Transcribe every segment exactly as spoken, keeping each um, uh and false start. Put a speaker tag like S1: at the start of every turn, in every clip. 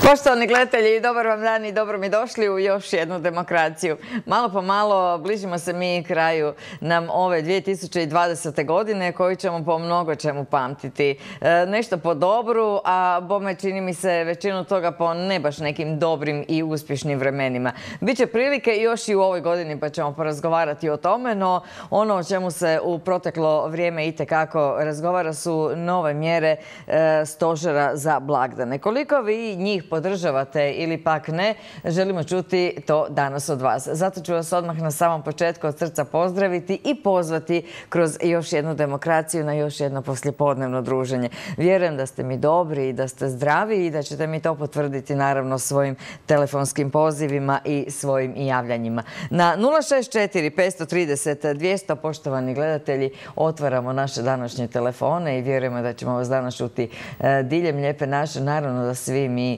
S1: Poštovani gledatelji, dobar vam dan i dobro mi došli u još jednu demokraciju. Malo po malo bližimo se mi kraju nam ove dvije tisuće dvadesete. godine koju ćemo po mnogo čemu pamtiti. E, nešto po dobru, a bome čini mi se većinu toga po ne baš nekim dobrim i uspješnim vremenima. Biće prilike još i u ovoj godini pa ćemo porazgovarati o tome, no ono o čemu se u proteklo vrijeme itekako razgovara su nove mjere e, stožera za blagdane. Koliko vi njih podržavate ili pak ne, želimo čuti to danas od vas. Zato ću vas odmah na samom početku od srca pozdraviti i pozvati kroz još jednu demokraciju na još jedno poslijepodnevno druženje. Vjerujem da ste mi dobri i da ste zdravi i da ćete mi to potvrditi naravno svojim telefonskim pozivima i svojim javljanjima. Na nula šest četiri petsto trideset dvjesto, poštovani gledatelji, otvaramo naše današnje telefone i vjerujemo da ćemo vas danas čuti diljem lijepe naše. Naravno da svi mi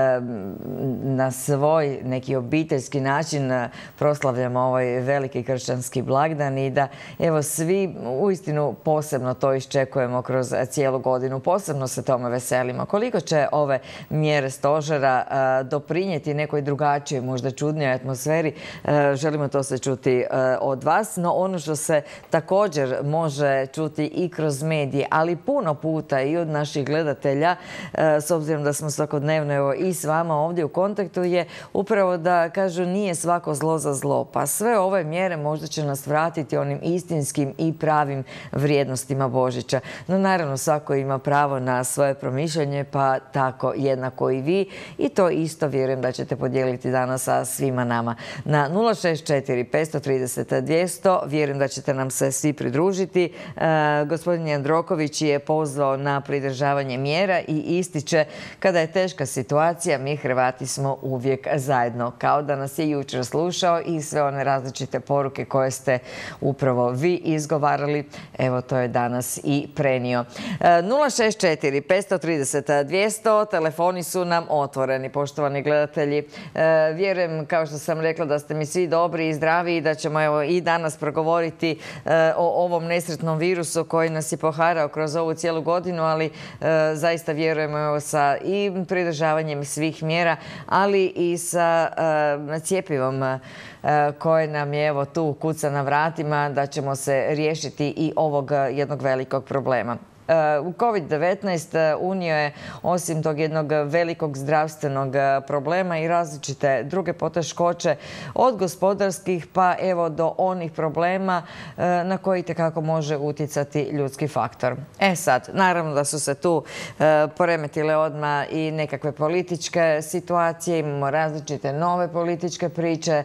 S1: na svoj neki obiteljski način proslavljamo ovaj veliki kršćanski blagdan i da evo svi uistinu posebno to iščekujemo kroz cijelu godinu. Posebno se tome veselimo. Koliko će ove mjere stožera doprinijeti nekoj drugačijoj, možda čudnijoj atmosferi, želimo to se čuti od vas. No ono što se također može čuti i kroz medije, ali puno puta i od naših gledatelja, s obzirom da smo svakodnevno evo, i s vama ovdje u kontaktu, je upravo da kažu nije svako zlo za zlo. Pa sve ove mjere možda će nas vratiti onim istinskim i pravim vrijednostima Božića. No naravno svako ima pravo na svoje promišljanje, pa tako jednako i vi. I to isto vjerujem da ćete podijeliti danas sa svima nama. Na nula šest četiri petsto trideset dvjesto vjerujem da ćete nam se svi pridružiti. E, gospodin Jandroković je pozvao na pridržavanje mjera i ističe kada je teška situacija, mi Hrvati smo uvijek zajedno. Kao da nas je jučer slušao i sve one različite poruke koje ste upravo vi izgovarali, evo to je danas i prenio. nula šest četiri petsto trideset dvjesto, telefoni su nam otvoreni, poštovani gledatelji. Vjerujem, kao što sam rekla, da ste mi svi dobri i zdravi i da ćemo evo i danas progovoriti o ovom nesretnom virusu koji nas je poharao kroz ovu cijelu godinu, ali zaista vjerujemo evo sa i pridržavanjem svih mjera, ali i sa uh, cjepivom uh, koje nam je evo tu kuca na vratima, da ćemo se riješiti i ovog jednog velikog problema. U kovid devetnaest unio je osim tog jednog velikog zdravstvenog problema i različite druge poteškoće od gospodarskih pa evo do onih problema na koji tekako može utjecati ljudski faktor. E sad, naravno da su se tu poremetile odmah i nekakve političke situacije, imamo različite nove političke priče,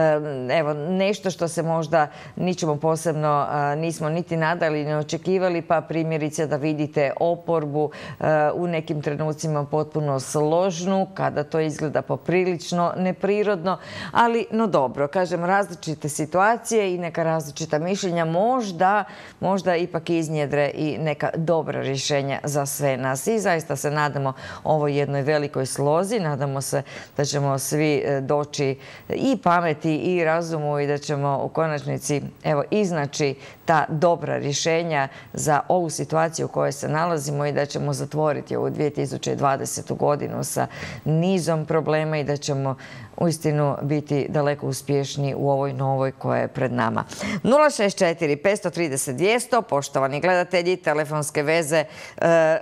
S1: evo nešto što se možda ničemu posebno nismo niti nadali, ne očekivali, pa primjerice da vidite oporbu u nekim trenucima potpuno složnu, kada to izgleda poprilično neprirodno, ali no dobro, kažem, različite situacije i neka različita mišljenja možda, možda ipak iznjedre i neka dobra rješenja za sve nas. I zaista se nadamo ovoj jednoj velikoj slozi, nadamo se da ćemo svi doći i pameti i razumu i da ćemo u konačnici evo iznaći ta dobra rješenja za ovu situaciju u kojoj se nalazimo i da ćemo zatvoriti ovu dvije tisuće dvadesetu. godinu sa nizom problema i da ćemo uistinu biti daleko uspješni u ovoj novoj koja je pred nama. nula šest četiri petsto trideset dvjesto, poštovani gledatelji, telefonske veze e,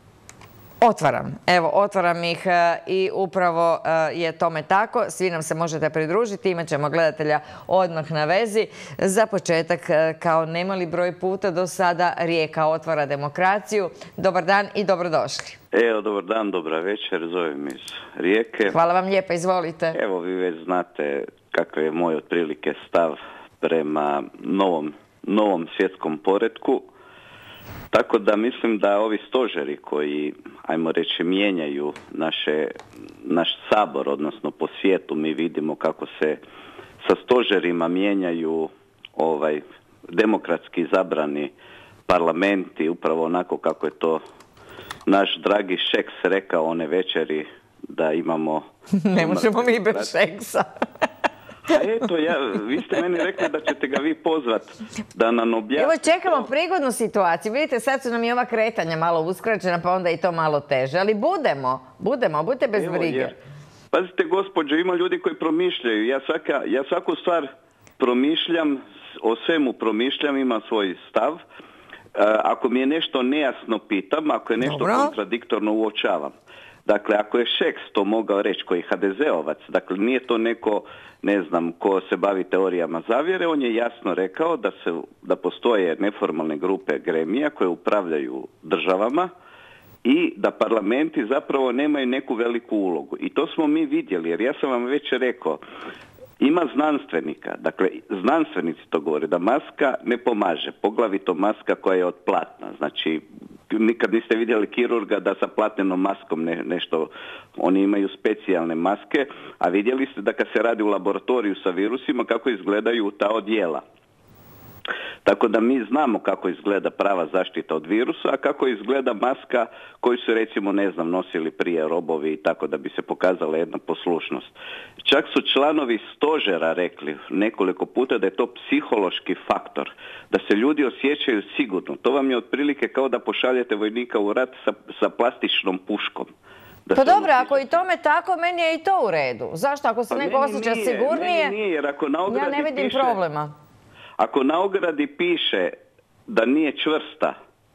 S1: otvaram. Evo, otvaram ih i upravo je tome tako. Svi nam se možete pridružiti, imat ćemo gledatelja odmah na vezi. Za početak, kao nemali broj puta do sada, Rijeka otvara demokraciju. Dobar dan i dobrodošli.
S2: Evo, dobar dan, dobra večer, zovem iz Rijeke.
S1: Hvala vam lijepa, izvolite.
S2: Evo, vi već znate kakav je moj otprilike stav prema novom, novom svjetskom poretku. Tako da mislim da ovi stožeri koji, ajmo reći, mijenjaju naše, naš sabor, odnosno po svijetu mi vidimo kako se sa stožerima mijenjaju ovaj demokratski izabrani parlamenti, upravo onako kako je to naš dragi Šeks rekao one večeri da imamo...
S1: Ne možemo mi bez Šeksa.
S2: Pa eto, ja, vi ste meni rekli da ćete ga vi pozvat da nam objasni.
S1: Evo čekamo prigodnu situaciju. Vidite, sad su nam i ova kretanja malo uskraćena, pa onda i to malo teže. Ali budemo, budemo, budite bez
S2: Evo,
S1: brige.
S2: jer, pazite, gospođo, ima ljudi koji promišljaju. Ja, svaka, ja svaku stvar promišljam, o svemu promišljam, imam svoj stav. Ako mi je nešto nejasno pitam, ako je nešto
S1: Dobro.
S2: kontradiktorno uočavam. Dakle, ako je Šeks to mogao reći, koji je ha de zeovac, dakle nije to neko, ne znam, ko se bavi teorijama zavjere, on je jasno rekao da, se, da postoje neformalne grupe gremija koje upravljaju državama i da parlamenti zapravo nemaju neku veliku ulogu. I to smo mi vidjeli, jer ja sam vam već rekao, ima znanstvenika, dakle znanstvenici to govore, da maska ne pomaže, poglavito maska koja je od platna. Znači, nikad niste vidjeli kirurga da sa platnenom maskom ne, nešto, oni imaju specijalne maske, a vidjeli ste da kad se radi u laboratoriju sa virusima kako izgledaju ta odjela. Tako da mi znamo kako izgleda prava zaštita od virusa, a kako izgleda maska koju su recimo, ne znam, nosili prije robovi i tako da bi se pokazala jedna poslušnost. Čak su članovi stožera rekli nekoliko puta da je to psihološki faktor, da se ljudi osjećaju sigurno. To vam je otprilike kao da pošaljete vojnika u rat sa, sa plastičnom puškom. Da
S1: pa dobro,
S2: osjeća...
S1: ako i tome tako, meni je i to u redu. Zašto? Ako se
S2: pa
S1: neko osjeća
S2: nije,
S1: sigurnije,
S2: meni nije, jer ako na ogradi
S1: ja ne vidim
S2: piše...
S1: problema.
S2: Ako na ogradi piše da nije čvrsta,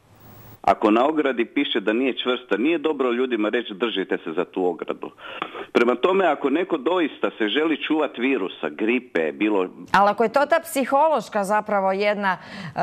S2: ako na ogradi piše da nije čvrsta, nije dobro ljudima reći držite se za tu ogradu. Prema tome, ako neko doista se želi čuvati virusa, gripe, bilo...
S1: Ali ako je to ta psihološka zapravo jedna uh,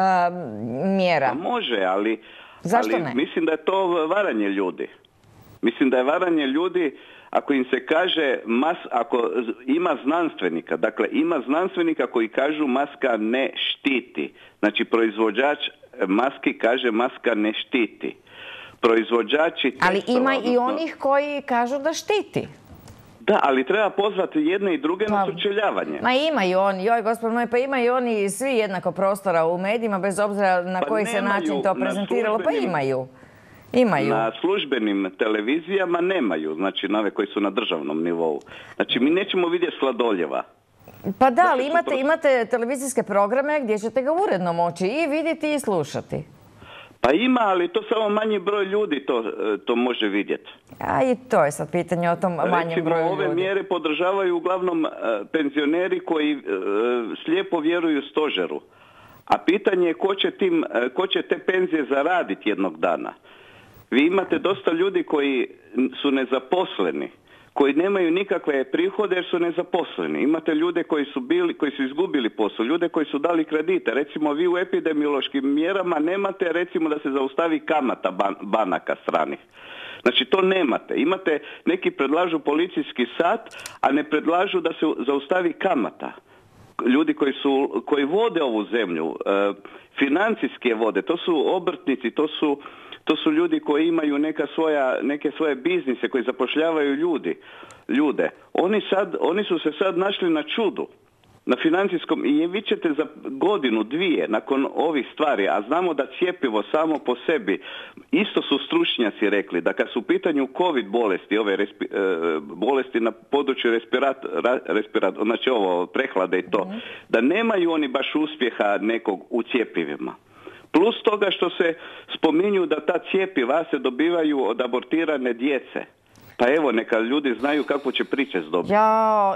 S1: mjera.
S2: Pa može, ali,
S1: Zašto
S2: ali
S1: ne?
S2: mislim da je to varanje ljudi. Mislim da je varanje ljudi ako im se kaže, mas, ako ima znanstvenika, dakle ima znanstvenika koji kažu maska ne štiti. Znači proizvođač maski kaže maska ne štiti. Proizvođači...
S1: Ali
S2: testova,
S1: ima
S2: odnosno,
S1: i onih koji kažu da štiti.
S2: Da, ali treba pozvati jedne i druge pa, na sučeljavanje.
S1: Ma imaju oni, joj gospod moj, pa imaju oni svi jednako prostora u medijima, bez obzira na
S2: pa
S1: koji se način to prezentiralo, pa imaju. Imaju.
S2: Na službenim televizijama nemaju, znači na ove koji su na državnom nivou. Znači mi nećemo vidjeti Sladoljeva.
S1: Pa da, ali imate, imate televizijske programe gdje ćete ga uredno moći i vidjeti i slušati.
S2: Pa ima, ali to samo manji broj ljudi to, to može vidjeti.
S1: A i to je sad pitanje o tom manjem
S2: Recimo,
S1: broju ljudi.
S2: ove mjere podržavaju uglavnom uh, penzioneri koji uh, slijepo vjeruju stožeru. A pitanje je ko će, tim, uh, ko će te penzije zaraditi jednog dana. Vi imate dosta ljudi koji su nezaposleni, koji nemaju nikakve prihode jer su nezaposleni. Imate ljude koji su bili, koji su izgubili posao, ljude koji su dali kredite. Recimo vi u epidemiološkim mjerama nemate recimo da se zaustavi kamata ban, banaka stranih. Znači to nemate. Imate, neki predlažu policijski sat, a ne predlažu da se zaustavi kamata. Ljudi koji su, koji vode ovu zemlju, e, financijske vode, to su obrtnici, to su To su ljudi koji imaju neka svoja, neke svoje biznise, koji zapošljavaju ljudi, ljude. Oni, sad, oni su se sad našli na čudu, na financijskom, i vi ćete za godinu, dvije, nakon ovih stvari, a znamo da cjepivo samo po sebi, isto su stručnjaci rekli, da kad su u pitanju COVID bolesti, ove respi, bolesti na području respirat, respirat, znači ovo, prehlade i to, da nemaju oni baš uspjeha nekog u cjepivima. Plus toga što se spominju da ta cjepiva se dobivaju od abortirane djece. Pa evo, neka ljudi znaju kako će pričest dobiti.
S1: Ja,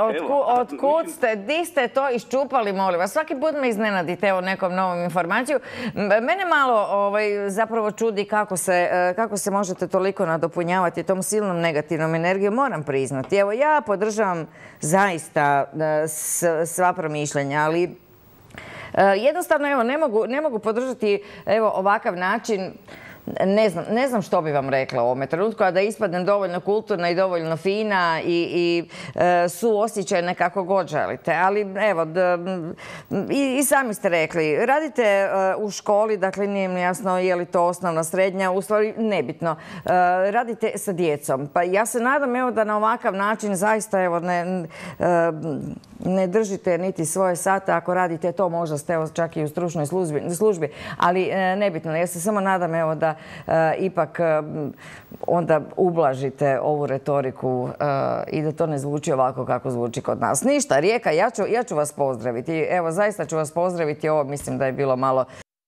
S1: otkud ste, di ste to iščupali, molim vas? Svaki put me iznenadite evo nekom novom informaciju. Mene malo ovaj, zapravo čudi kako se, kako se možete toliko nadopunjavati tom silnom negativnom energijom, moram priznati. Evo, ja podržavam zaista sva promišljanja, ali jednostavno, evo, ne mogu, ne mogu podržati evo, ovakav način. Ne znam, ne znam što bi vam rekla u ovome trenutku, a da ispadnem dovoljno kulturna i dovoljno fina i, i e, suosjećajna kako god želite. Ali evo, d, i, i sami ste rekli, radite e, u školi, dakle nije mi jasno je li to osnovna, srednja, u stvari nebitno. E, radite sa djecom. Pa ja se nadam evo da na ovakav način zaista evo ne... E, ne držite niti svoje sate. Ako radite to, možda ste evo, čak i u stručnoj službi, ali nebitno. Ja se samo nadam evo, da ipak onda ublažite ovu retoriku i da to ne zvuči ovako kako zvuči kod nas. Ništa, Rijeka, ja ću, ja ću vas pozdraviti. Evo, zaista ću vas pozdraviti. Ovo mislim da je bilo malo...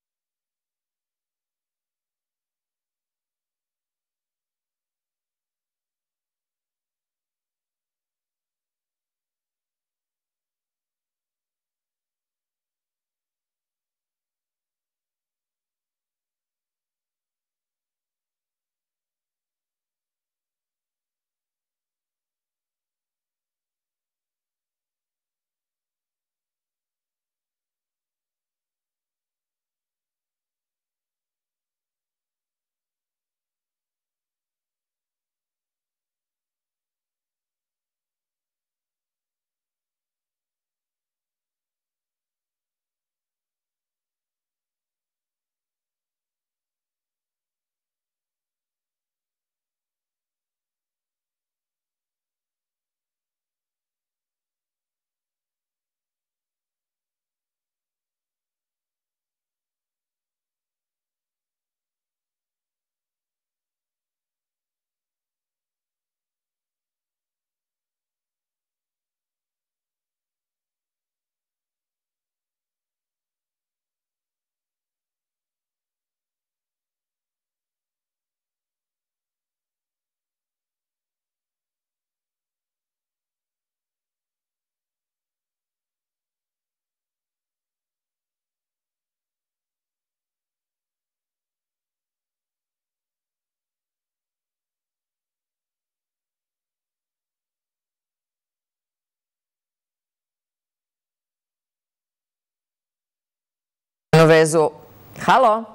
S1: vezu. Halo?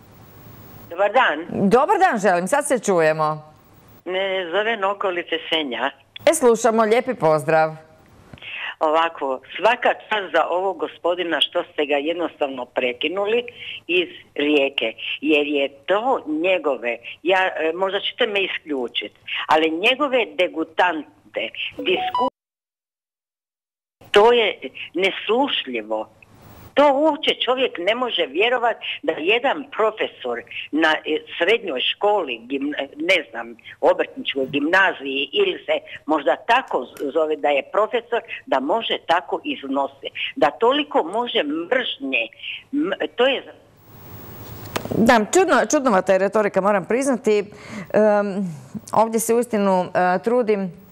S3: Dobar dan.
S1: Dobar dan želim, sad se čujemo.
S3: Ne zove okolice Senja.
S1: E, slušamo, lijepi pozdrav.
S3: Ovako, svaka čast za ovog gospodina što ste ga jednostavno prekinuli iz Rijeke, jer je to njegove, ja, možda ćete me isključiti, ali njegove degutante, diskusije, to je neslušljivo. To uopće čovjek ne može vjerovati da jedan profesor na srednjoj školi, ne znam, obrtničkoj gimnaziji ili se možda tako zove da je profesor, da može tako iznositi. Da toliko može mržnje. To je...
S1: Da, čudno, čudnovata je retorika, moram priznati. Um, ovdje se uistinu uh, trudim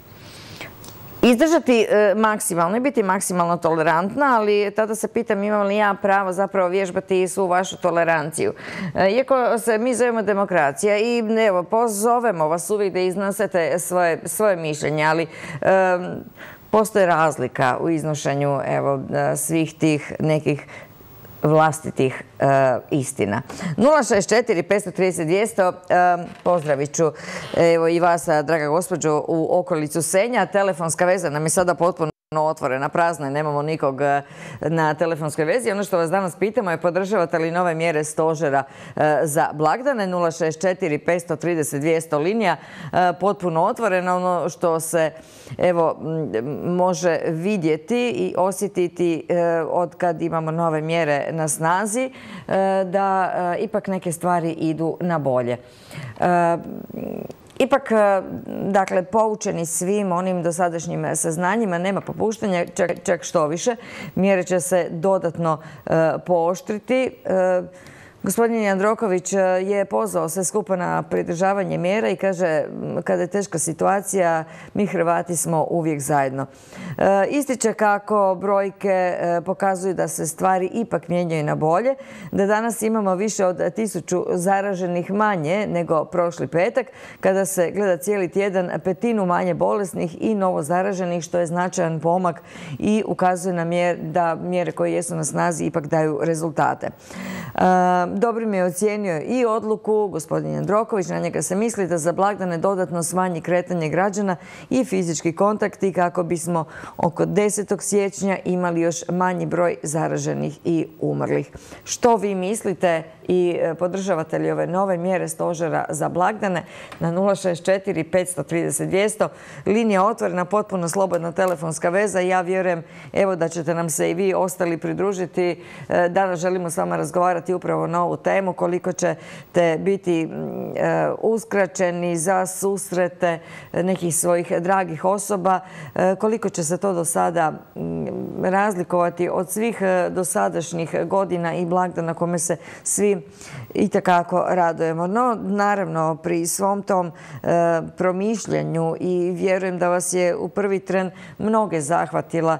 S1: izdržati e, maksimalno i biti maksimalno tolerantna, ali tada se pitam imam li ja pravo zapravo vježbati svu vašu toleranciju. E, iako se mi zovemo demokracija i evo, pozovemo vas uvijek da iznosete svoje, svoje mišljenje, ali e, postoje razlika u iznošenju evo, svih tih nekih vlastitih e, istina. nula šest četiri petsto trideset dvjesto, e, pozdravit ću evo, i vas, draga gospođo, u okolicu Senja. Telefonska veza nam je sada potpuno otvorena, prazna je, nemamo nikog na telefonskoj vezi. Ono što vas danas pitamo je podržavate li nove mjere stožera za blagdane. nula šest četiri petsto trideset dvjesto linija potpuno otvorena. Ono što se evo može vidjeti i osjetiti od kad imamo nove mjere na snazi da ipak neke stvari idu na bolje. Ipak, dakle, poučeni svim onim dosadašnjim saznanjima, nema popuštanja, čak, čak što više. Mjere će se dodatno uh, pooštriti. Uh, Gospodin Jandroković je pozvao sve skupa na pridržavanje mjera i kaže kada je teška situacija, mi Hrvati smo uvijek zajedno. E, ističe kako brojke e, pokazuju da se stvari ipak mijenjaju na bolje, da danas imamo više od tisuću zaraženih manje nego prošli petak, kada se gleda cijeli tjedan petinu manje bolesnih i novo zaraženih, što je značajan pomak i ukazuje na mjer, da mjere koje jesu na snazi ipak daju rezultate. E, Dobrim je ocijenio i odluku gospodin Jandroković, na njega se misli da za blagdane dodatno smanji kretanje građana i fizički kontakti kako bismo oko desetog siječnja imali još manji broj zaraženih i umrlih. Što vi mislite i podržavate li ove nove mjere stožera za blagdane? Na nula šest četiri petsto trideset dvjesto linija otvorena, potpuno slobodna telefonska veza. Ja vjerujem evo da ćete nam se i vi ostali pridružiti. Danas želimo s vama razgovarati upravo na ovu temu, koliko ćete biti uskraćeni za susrete nekih svojih dragih osoba, koliko će se to do sada razlikovati od svih dosadašnjih godina i blagdana kome se svi itekako radujemo. No, naravno, pri svom tom promišljanju i vjerujem da vas je u prvi tren mnoge zahvatila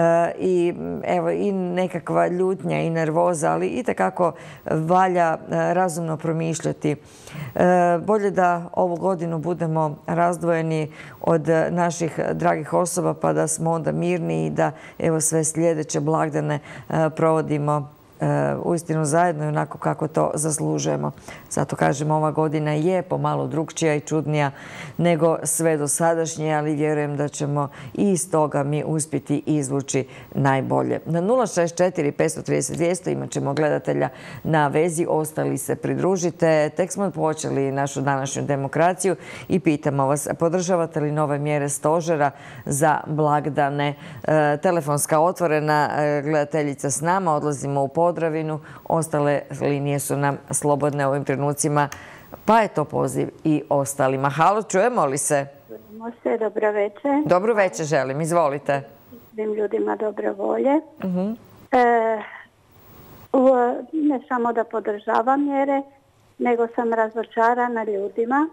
S1: i evo i nekakva ljutnja i nervoza, ali itekako valja razumno promišljati. Bolje da ovu godinu budemo razdvojeni od naših dragih osoba pa da smo onda mirni i da evo sve sljedeće blagdane provodimo uistinu zajedno i onako kako to zaslužujemo. Zato kažem, ova godina je pomalo drugčija i čudnija nego sve dosadašnje, ali vjerujem da ćemo i iz toga mi uspjeti izvući najbolje. Na nula šest četiri petsto trideset dvjesto imat ćemo gledatelja na vezi, ostali se pridružite. Tek smo počeli našu današnju demokraciju i pitamo vas, podržavate li nove mjere stožera za blagdane? Telefonska otvorena, gledateljica s nama, odlazimo u Podravinu, ostale linije su nam slobodne u ovim trenucima, pa je to poziv i ostalima. Halo, čujemo li se?
S4: Čujemo se, dobro večer.
S1: Dobro večer želim, izvolite.
S4: Svim ljudima dobre volje.
S1: Uh-huh.
S4: e, u, ne samo da podržavam mjere, nego sam razočarana ljudima,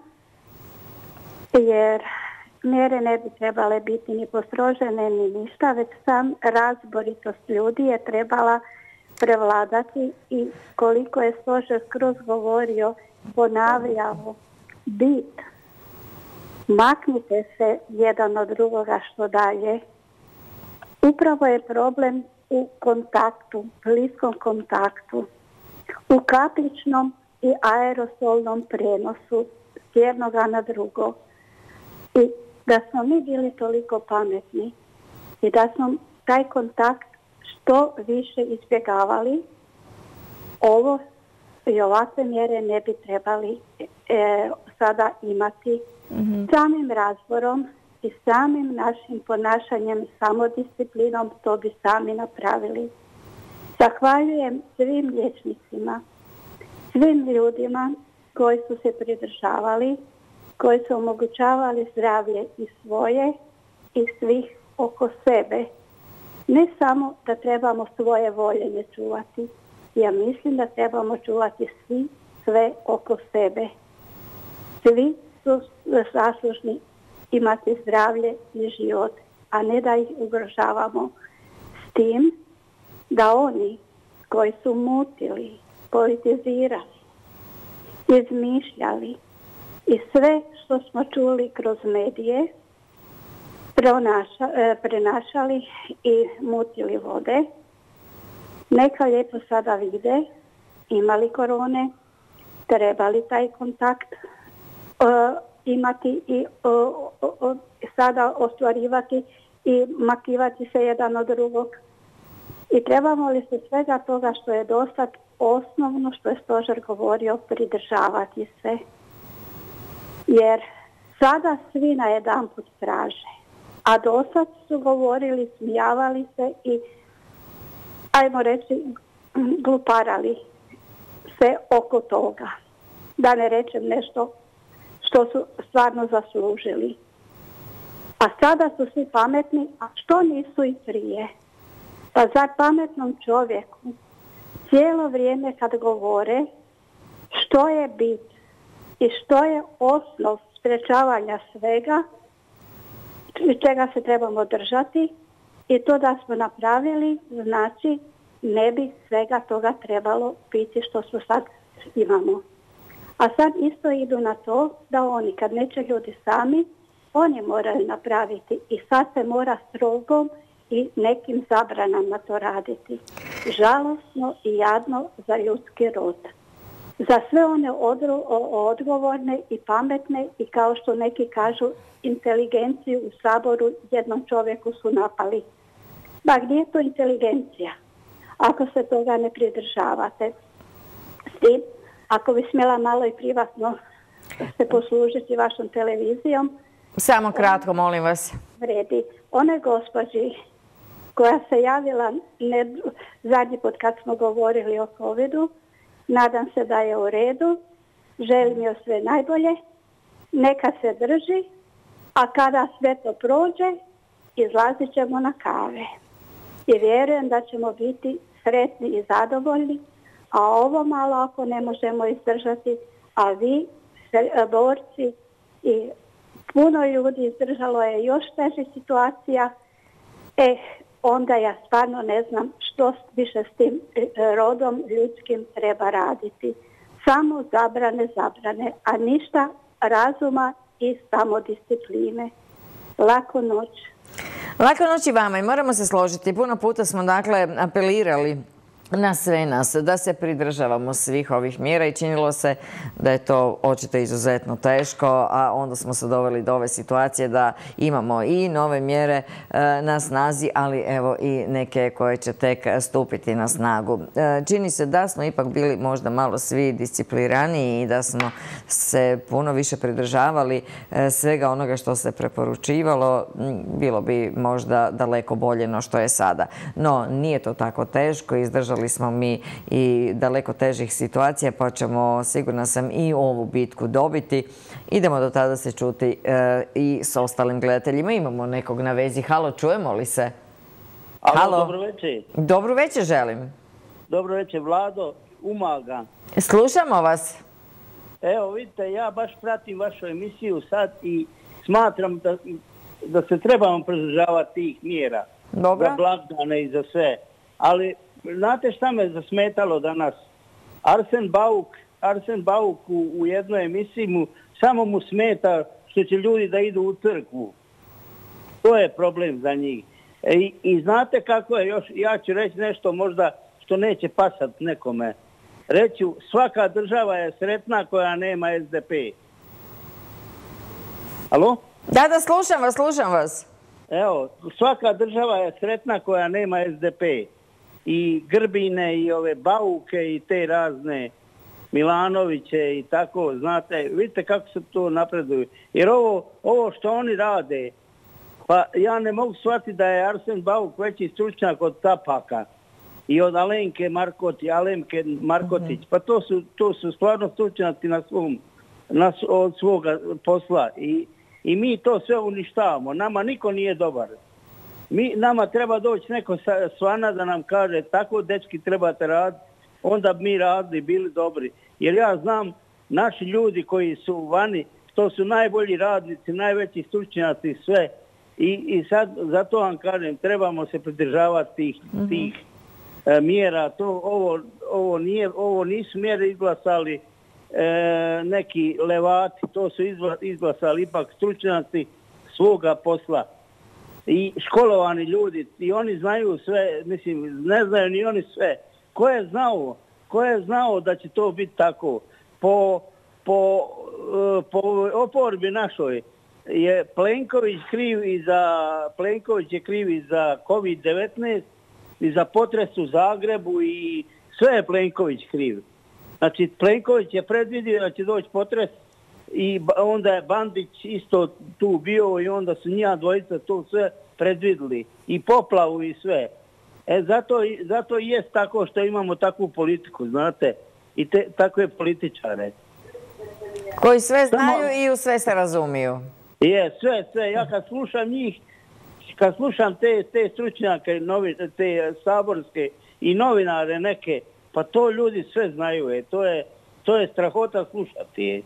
S4: jer mjere ne bi trebale biti ni postrožene ni ništa, već sam razboritost ljudi je trebala prevladati i koliko je stožer skroz govorio, ponavljao, bit. Maknite se jedan od drugoga što dalje. Upravo je problem u kontaktu, bliskom kontaktu, u kapličnom i aerosolnom prenosu s jednoga na drugo. I da smo mi bili toliko pametni i da smo taj kontakt što više izbjegavali, ovo i ovakve mjere ne bi trebali e, sada imati. Mm-hmm. Samim razborom i samim našim ponašanjem, samodisciplinom to bi sami napravili. Zahvaljujem svim liječnicima, svim ljudima koji su se pridržavali, koji su omogućavali zdravlje i svoje i svih oko sebe. Ne samo da trebamo svoje voljenje čuvati. Ja mislim da trebamo čuvati svi sve oko sebe. Svi su zaslužni imati zdravlje i život, a ne da ih ugrožavamo s tim da oni koji su mutili, politizirali, izmišljali i sve što smo čuli kroz medije, Pronaša, prenašali i mutili vode. Neka lijepo sada vide imali korone, trebali taj kontakt uh, imati i uh, uh, sada ostvarivati i makivati se jedan od drugog. I trebamo li se svega toga što je dosad osnovno što je stožer govorio pridržavati se. Jer sada svi na jedan put traže. A dosad su govorili, smijavali se i, ajmo reći, gluparali se oko toga. Da ne rečem nešto što su stvarno zaslužili. A sada su svi pametni, a što nisu i prije? Pa zar pametnom čovjeku cijelo vrijeme kad govore što je bit i što je osnov sprečavanja svega, čega se trebamo držati i to da smo napravili, znači ne bi svega toga trebalo biti što smo sad imamo. A sad isto idu na to da oni kad neće ljudi sami, oni moraju napraviti i sad se mora strogom i nekim zabranama to raditi. Žalosno i jadno za ljudski rod. za sve one odru, odgovorne i pametne i kao što neki kažu inteligenciju u Saboru jednom čovjeku su napali. Ba gdje je to inteligencija? Ako se toga ne pridržavate. S tim, ako bi smjela malo i privatno se poslužiti vašom televizijom.
S1: Samo kratko, molim vas.
S4: Vredi. One gospođi koja se javila ne, zadnji put kad smo govorili o covidu, nadam se da je u redu, želim joj sve najbolje, neka se drži, a kada sve to prođe, izlazit ćemo na kave. I vjerujem da ćemo biti sretni i zadovoljni, a ovo malo ako ne možemo izdržati, a vi, borci i puno ljudi izdržalo je još težih situacija, eh, onda ja stvarno ne znam što više s tim rodom ljudskim treba raditi. Samo zabrane, zabrane, a ništa razuma i samodiscipline. Laku noć.
S1: Lako noć i vama i moramo se složiti. Puno puta smo dakle apelirali na sve nas da se pridržavamo svih ovih mjera i činilo se da je to očito izuzetno teško, a onda smo se doveli do ove situacije da imamo i nove mjere na snazi, ali evo i neke koje će tek stupiti na snagu. Čini se da smo ipak bili možda malo svi discipliraniji i da smo se puno više pridržavali svega onoga što se preporučivalo. Bilo bi možda daleko bolje no što je sada. No, nije to tako teško, izdržali smo mi i daleko težih situacija, pa ćemo, sigurna sam, i ovu bitku dobiti. Idemo do tada se čuti e, i s ostalim gledateljima. Imamo nekog na vezi. Halo, čujemo li se?
S5: Halo, Halo. Dobro večer.
S1: Dobro večer želim.
S5: Dobro večer, Vlado, Umaga.
S1: Slušamo vas.
S5: Evo, vidite, ja baš pratim vašu emisiju sad i smatram da, da se trebamo pridržavati tih mjera.
S1: Dobro.
S5: Za blagdane i za sve. Ali znate šta me zasmetalo danas? Arsen Bauk, Arsen Bauk u, u jednoj emisiji mu, samo mu smeta što će ljudi da idu u crkvu. To je problem za njih. E, i, I znate kako je još, ja ću reći nešto možda što neće pasat nekome. Reću, svaka država je sretna koja nema S D P. Alo?
S1: Da, da, slušam vas, slušam vas.
S5: Evo, svaka država je sretna koja nema S D P. I Grbine i ove Bauke i te razne Milanoviće i tako, znate, vidite kako se to napreduju. Jer ovo, ovo što oni rade, pa ja ne mogu shvatiti da je Arsen Bauk veći stručnjak od Tapaka i od Alenke Markoti, Alenke Markotić. Pa to su, to su stvarno stručnjaci na svom, na, od svoga posla. I, I mi to sve uništavamo. Nama niko nije dobar. Mi, nama treba doći neko svana da nam kaže tako dečki trebate raditi, onda bi mi radili, bili dobri. Jer ja znam naši ljudi koji su vani, to su najbolji radnici, najveći stručnjaci, sve. I, i sad, zato vam kažem, trebamo se pridržavati tih, mm-hmm. tih e, mjera. To, ovo, ovo, nije, ovo nisu mjere izglasali e, neki levati, to su izgla, izglasali ipak stručnjaci svoga posla. I školovani ljudi, i oni znaju sve, mislim, ne znaju ni oni sve. Ko je znao, ko je znao da će to biti tako? Po, po, po oporbi našoj je Plenković kriv i za, Plenković je kriv i za kovid devetnaest, i za potres u Zagrebu i sve je Plenković kriv. Znači, Plenković je predvidio da će doći potres i onda je Bandić isto tu bio i onda su njih dvojica to sve predvidili. I poplavu i sve. E, zato, zato i jest tako što imamo takvu politiku, znate, i te, takve političare.
S1: Koji sve znaju Samo, i u sve se razumiju.
S5: Je, sve, sve. Ja kad slušam njih, kad slušam te, te stručnjake, novi, te saborske i novinare neke, pa to ljudi sve znaju. E. To, je, to je strahota slušati.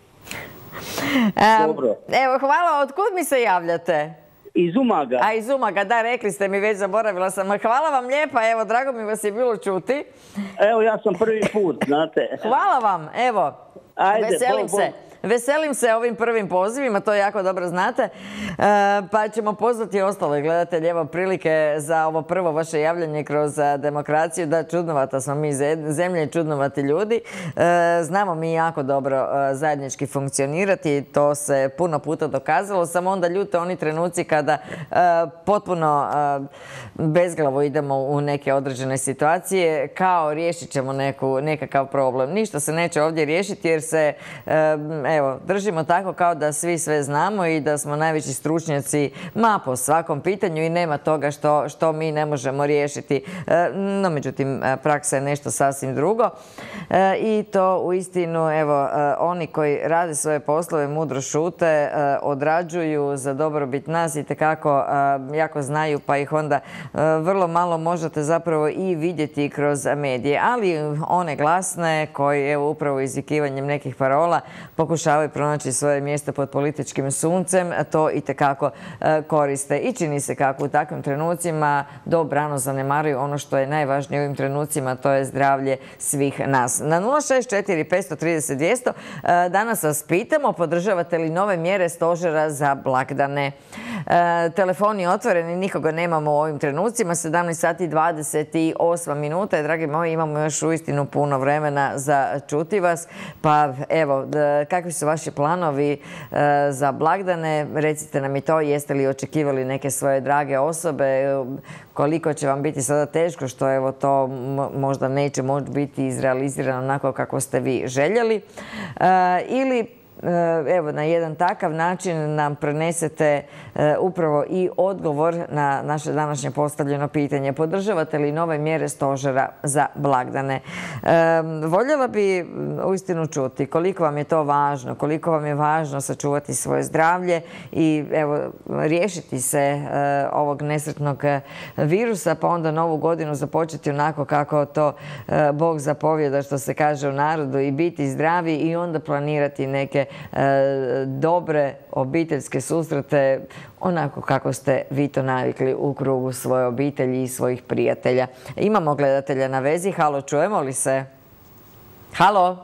S1: Um, Dobro. Evo, hvala. Otkud mi se javljate?
S5: Iz Umaga.
S1: A, iz Umaga, da, rekli ste mi, već zaboravila sam. Hvala vam lijepa, evo, drago mi vas je bilo čuti.
S5: Evo, ja sam prvi put, znate.
S1: Hvala vam, evo.
S5: Ajde,
S1: veselim
S5: bol, bol.
S1: se. veselim se ovim prvim pozivima, to jako dobro znate, pa ćemo pozvati ostale gledatelje. Evo prilike za ovo prvo vaše javljanje kroz demokraciju, da čudnovata smo mi zemlje i čudnovati ljudi. Znamo mi jako dobro zajednički funkcionirati, to se puno puta dokazalo, samo onda ljute oni trenuci kada potpuno bezglavo idemo u neke određene situacije, kao riješit ćemo neku, nekakav problem. Ništa se neće ovdje riješiti jer se, evo, držimo tako kao da svi sve znamo i da smo najveći stručnjaci ma po svakom pitanju i nema toga što, što mi ne možemo riješiti. No, međutim, praksa je nešto sasvim drugo i to u istinu, evo, oni koji rade svoje poslove mudro šute, odrađuju za dobrobit nas i tekako jako znaju, pa ih onda vrlo malo možete zapravo i vidjeti kroz medije. Ali one glasne koji, evo, upravo izvikivanjem nekih parola pokušavaju pronaći svoje mjesto pod političkim suncem, to i tekako koriste. I čini se kako u takvim trenucima dobrano zanemaruju ono što je najvažnije u ovim trenucima, to je zdravlje svih nas. Na nula šest četiri pet tri nula dvjesto danas vas pitamo, podržavate li nove mjere stožera za blagdane? Telefon je otvoren i nikoga nemamo u ovim trenucima. sedamnaest sati i dvadeset osam minuta. Dragi moji, imamo još uistinu puno vremena za čuti vas. Pa evo, kakvi su vaši planovi za blagdane? Recite nam i to. Jeste li očekivali neke svoje drage osobe? Koliko će vam biti sada teško što evo to možda neće moći biti izrealizirano onako kako ste vi željeli? Ili evo, na jedan takav način nam prenesete upravo i odgovor na naše današnje postavljeno pitanje. Podržavate li nove mjere stožera za blagdane? Voljela bi uistinu čuti koliko vam je to važno, koliko vam je važno sačuvati svoje zdravlje i evo, riješiti se ovog nesretnog virusa, pa onda novu godinu započeti onako kako to Bog zapovjeda, što se kaže u narodu, i biti zdravi i onda planirati neke dobre obiteljske susrete onako kako ste vi to navikli u krugu svoje obitelji i svojih prijatelja. Imamo gledatelja na vezi. Halo, čujemo li se? Halo?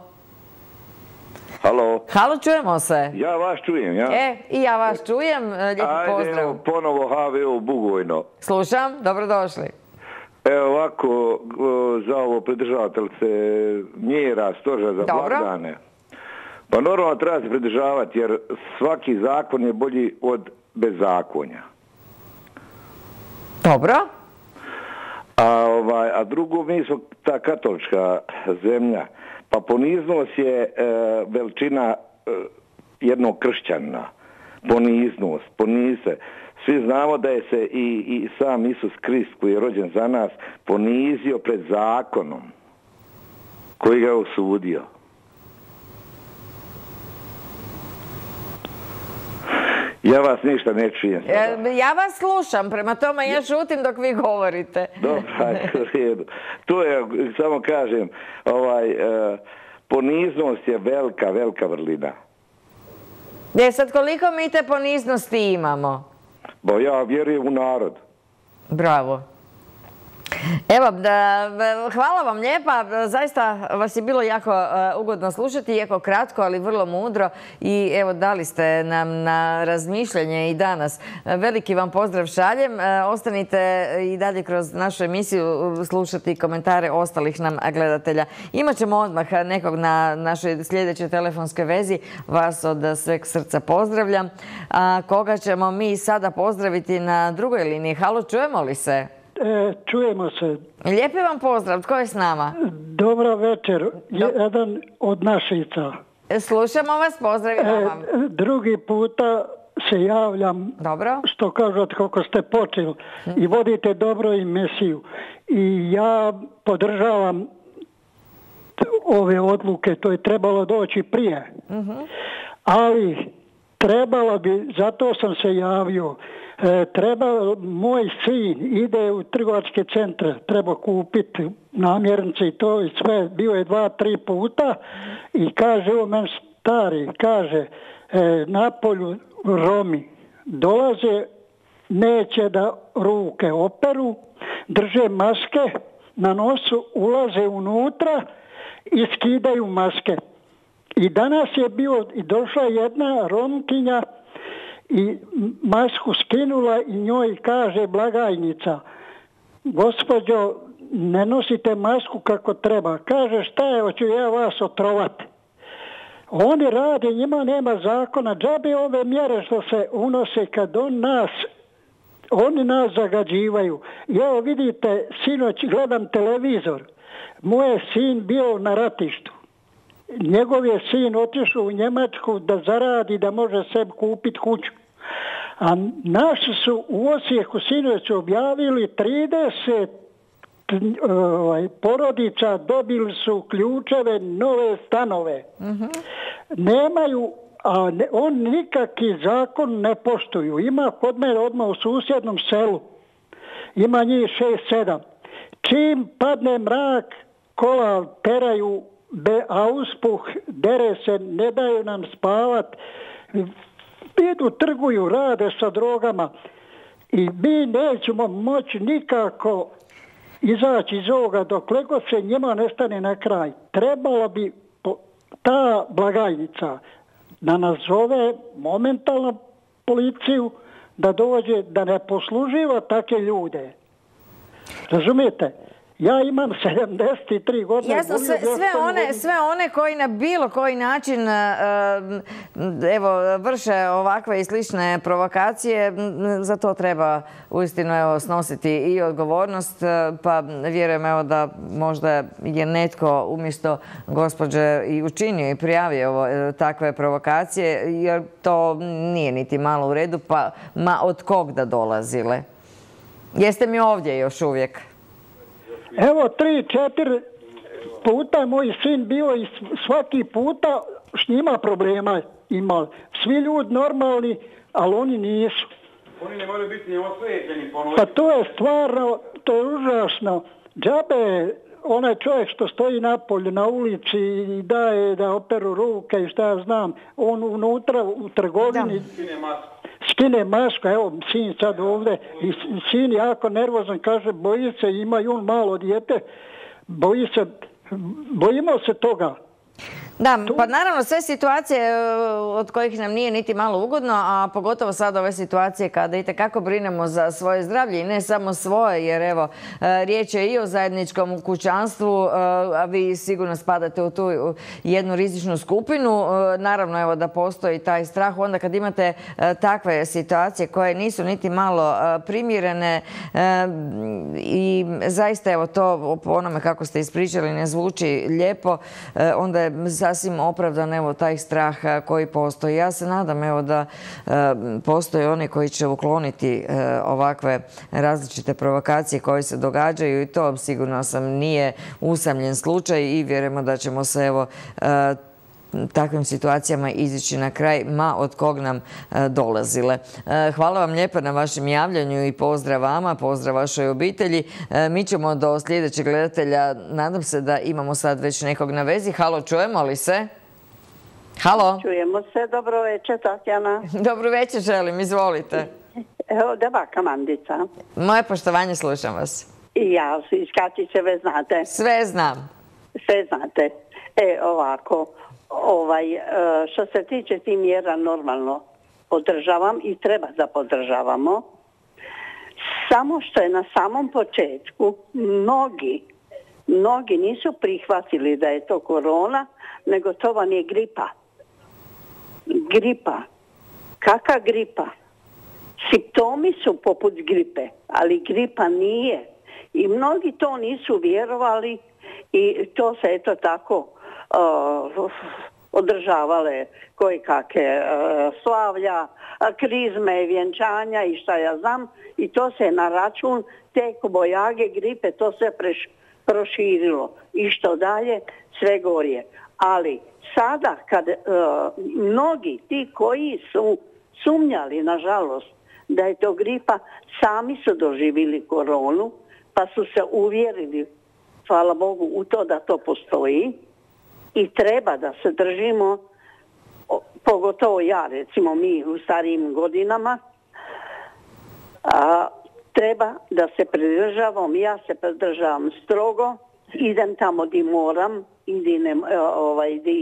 S6: Halo?
S1: Halo, čujemo se?
S6: Ja vas čujem, ja.
S1: E, i ja vas čujem. Lijepi pozdrav.
S6: Ajde, ponovo ha ve o Bugojno.
S1: Slušam, dobrodošli.
S6: Evo ovako, za ovo pridržavate li se mjera stožera za blagdane? Pa normalno treba se pridržavati jer svaki zakon je bolji od bezakonja.
S1: Dobro.
S6: A, ovaj, a drugo, mi smo ta katolička zemlja, pa poniznost je e, veličina e, jednog kršćanina. Poniznost, ponise. Svi znamo da je se i, i sam Isus Krist, koji je rođen za nas, ponizio pred zakonom koji ga je osudio. Ja vas ništa ne čujem sada.
S1: Ja vas slušam, prema tome ja šutim dok vi govorite.
S6: Dobro, ajde, u redu. To je, samo kažem, ovaj, uh, poniznost je velika, velika vrlina.
S1: E sad, koliko mi te poniznosti imamo?
S6: Bo ja vjerujem u narod.
S1: Bravo. Evo, hvala vam lijepa. Zaista vas je bilo jako ugodno slušati, jako kratko, ali vrlo mudro. I evo, dali ste nam na razmišljanje i danas. Veliki vam pozdrav šaljem. Ostanite i dalje kroz našu emisiju slušati komentare ostalih nam gledatelja. Imaćemo odmah nekog na našoj sljedećoj telefonskoj vezi. Vas od sveg srca pozdravljam. A koga ćemo mi sada pozdraviti na drugoj liniji? Halo, čujemo li se?
S7: E, čujemo se.
S1: Lijepi vam pozdrav. Tko je s nama?
S7: Dobro večer. Jedan od Našica.
S1: Slušamo vas. Pozdravimo vam.
S7: E, drugi puta se javljam.
S1: Dobro.
S7: Što kažete kako ste počeli. I vodite dobro emisiju. I ja podržavam ove odluke. To je trebalo doći prije. Uh-huh. Ali trebalo bi, zato sam se javio, E, treba, moj sin ide u trgovačke centre, treba kupiti namirnice i to i sve, bio je dva, tri puta i kaže, evo men stari, kaže, e, napolju Romi dolaze, neće da ruke operu, drže maske na nosu, ulaze unutra i skidaju maske. I danas je bio i došla jedna Romkinja i masku skinula i njoj kaže blagajnica, gospođo, ne nosite masku kako treba. Kaže, šta je, hoću ja vas otrovati. Oni rade, njima nema zakona. Džabe ove mjere što se unose kad on nas, oni nas zagađivaju. Evo vidite, sinoć gledam televizor. Moj je sin bio na ratištu. Njegov je sin otišao u Njemačku da zaradi, da može sebi kupiti kuću. A naši su u Osijeku sinoć objavili trideset ovaj, porodica dobili su ključeve, nove stanove. Mm-hmm. Nemaju, a ne, on nikakvi zakon ne poštuju. Ima kod mene odmah u susjednom selu. Ima njih šest, sedam. Čim padne mrak, kola teraju, be, a uspuh, dere se, ne daju nam spavat. Idu, trguju, rade sa drogama. I mi nećemo moći nikako izaći iz ovoga dokle god se njima ne stane na kraj. Trebalo bi ta blagajnica da nazove momentalno policiju da dođe, da ne posluživa takve ljude. Razumijete? Ja imam sedamdeset tri godine.
S1: Jasno, sve, sve, one, sve one koji na bilo koji način evo, vrše ovakve i slične provokacije, za to treba uistinu evo, snositi i odgovornost, pa vjerujem evo, da možda je netko umjesto gospođe i učinio i prijavio ovo, takve provokacije, jer to nije niti malo u redu, pa ma od kog da dolazile. Jeste mi ovdje još uvijek?
S7: Evo, tri, četiri puta moj sin bio i svaki puta s njima problema imali. Svi ljudi normalni, ali oni nisu.
S8: Oni ne moraju biti ni osvijetljeni po noći.
S7: Pa to je stvarno, to je užasno. Džabe, onaj čovjek što stoji napolju na ulici i daje da operu ruke i šta ja znam, on unutra u trgovini skine masku. Skine masku, evo sin sad ovdje i sin jako nervozan, kaže boji se, ima i on malo dijete, boji se, bojimo se toga.
S1: Da, pa naravno sve situacije od kojih nam nije niti malo ugodno, a pogotovo sad ove situacije kada itekako brinemo za svoje zdravlje i ne samo svoje, jer evo, riječ je i o zajedničkom kućanstvu, a vi sigurno spadate u tu jednu rizičnu skupinu. Naravno, evo da postoji taj strah, onda kad imate takve situacije koje nisu niti malo primjerene i zaista evo to po onome kako ste ispričali ne zvuči lijepo, onda je sasvim opravdan evo taj strah koji postoji. Ja se nadam evo da e, postoje oni koji će ukloniti e, ovakve različite provokacije koje se događaju i to sigurno sam nije usamljen slučaj i vjerujemo da ćemo se evo e, takvim situacijama izići na kraj, ma od kog nam e, dolazile. E, hvala vam lijepo na vašem javljanju i pozdrav vama, pozdrav vašoj obitelji. E, mi ćemo do sljedećeg gledatelja, nadam se da imamo sad već nekog na vezi. Halo, čujemo li se? Halo?
S9: Čujemo se, dobro večer, Tatjana.
S1: Dobro večer želim, izvolite.
S9: Evo, da baka Mandica.
S1: Moje poštovanje, slušam vas.
S9: I ja, iz Katićeve znate.
S1: Sve znam.
S9: Sve znate. E, ovako, ovaj, što se tiče tih mjera normalno podržavam i treba da podržavamo. Samo što je na samom početku mnogi, mnogi nisu prihvatili da je to korona, nego to vam je gripa. Gripa. Kakva gripa? Simptomi su poput gripe, ali gripa nije. I mnogi to nisu vjerovali i to se eto tako uh, održavale koje kakve uh, slavlja, krizme, vjenčanja i šta ja znam. I to se na račun te kobojage gripe, to se preš, proširilo. I što dalje, sve gorje. Ali sada kad uh, mnogi ti koji su sumnjali, nažalost, da je to gripa, sami su doživjeli koronu, pa su se uvjerili, hvala Bogu, u to da to postoji i treba da se držimo, pogotovo ja, recimo mi u starijim godinama, a, treba da se pridržavam, ja se pridržavam strogo, idem tamo di moram, di, ne, ovaj, di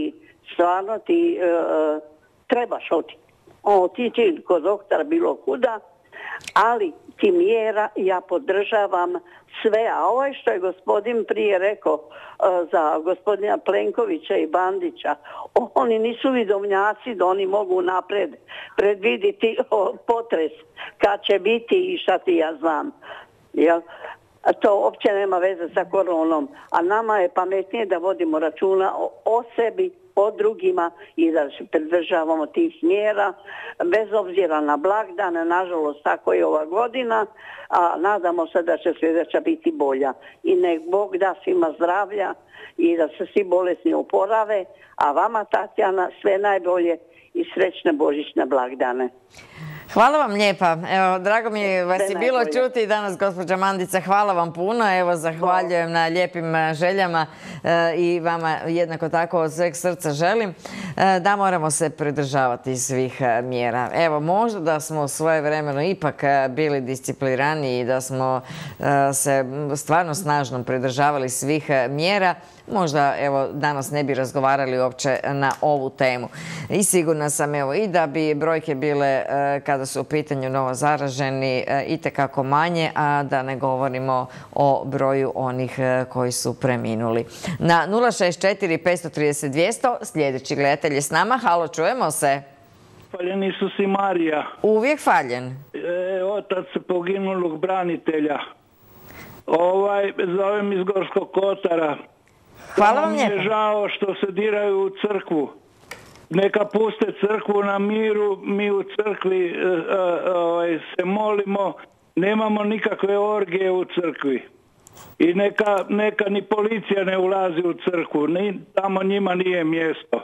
S9: stvarno ti e, trebaš otići. Otići kod doktora bilo kuda, ali ti mjera ja podržavam sve. A ovaj što je gospodin prije rekao e, za gospodina Plenkovića i Bandića, oni nisu vidovnjaci da oni mogu napred predviditi o, potres kad će biti i šta ti ja znam. Jel? A to uopće nema veze sa koronom. A nama je pametnije da vodimo računa o, o sebi, o drugima i da se pridržavamo tih mjera bez obzira na blagdane. Nažalost, tako je ova godina, a nadamo se da će sljedeća biti bolja. I nek Bog da svima zdravlja i da se svi bolesni oporave, a vama, Tatjana, sve najbolje i srećne božićne blagdane.
S1: Hvala vam lijepa. Evo, drago mi vas je bilo čuti danas, gospođa Mandica. Hvala vam puno. Evo, zahvaljujem na lijepim željama e, i vama jednako tako od sveg srca želim e, da moramo se pridržavati svih mjera. Evo, možda da smo svojevremeno ipak bili disciplinirani i da smo e, se stvarno snažno pridržavali svih mjera, možda evo danas ne bi razgovarali uopće na ovu temu. I sigurna sam evo i da bi brojke bile e, kada su u pitanju novo zaraženi e, itekako manje, a da ne govorimo o broju onih e, koji su preminuli. Na nula šest četiri pet tri nula dvjesto sljedeći gledatelj je s nama. Halo, čujemo se.
S10: Faljen Isus i Marija.
S1: Uvijek faljen.
S10: E, otac poginulog branitelja. Ovaj, zovem iz Gorskog Kotara.
S1: Hvala vam lijepo.
S10: Mi je žao što se diraju u crkvu. Neka puste crkvu na miru, mi u crkvi e, e, se molimo, nemamo nikakve orgije u crkvi. I neka, neka ni policija ne ulazi u crkvu, ni, tamo njima nije mjesto.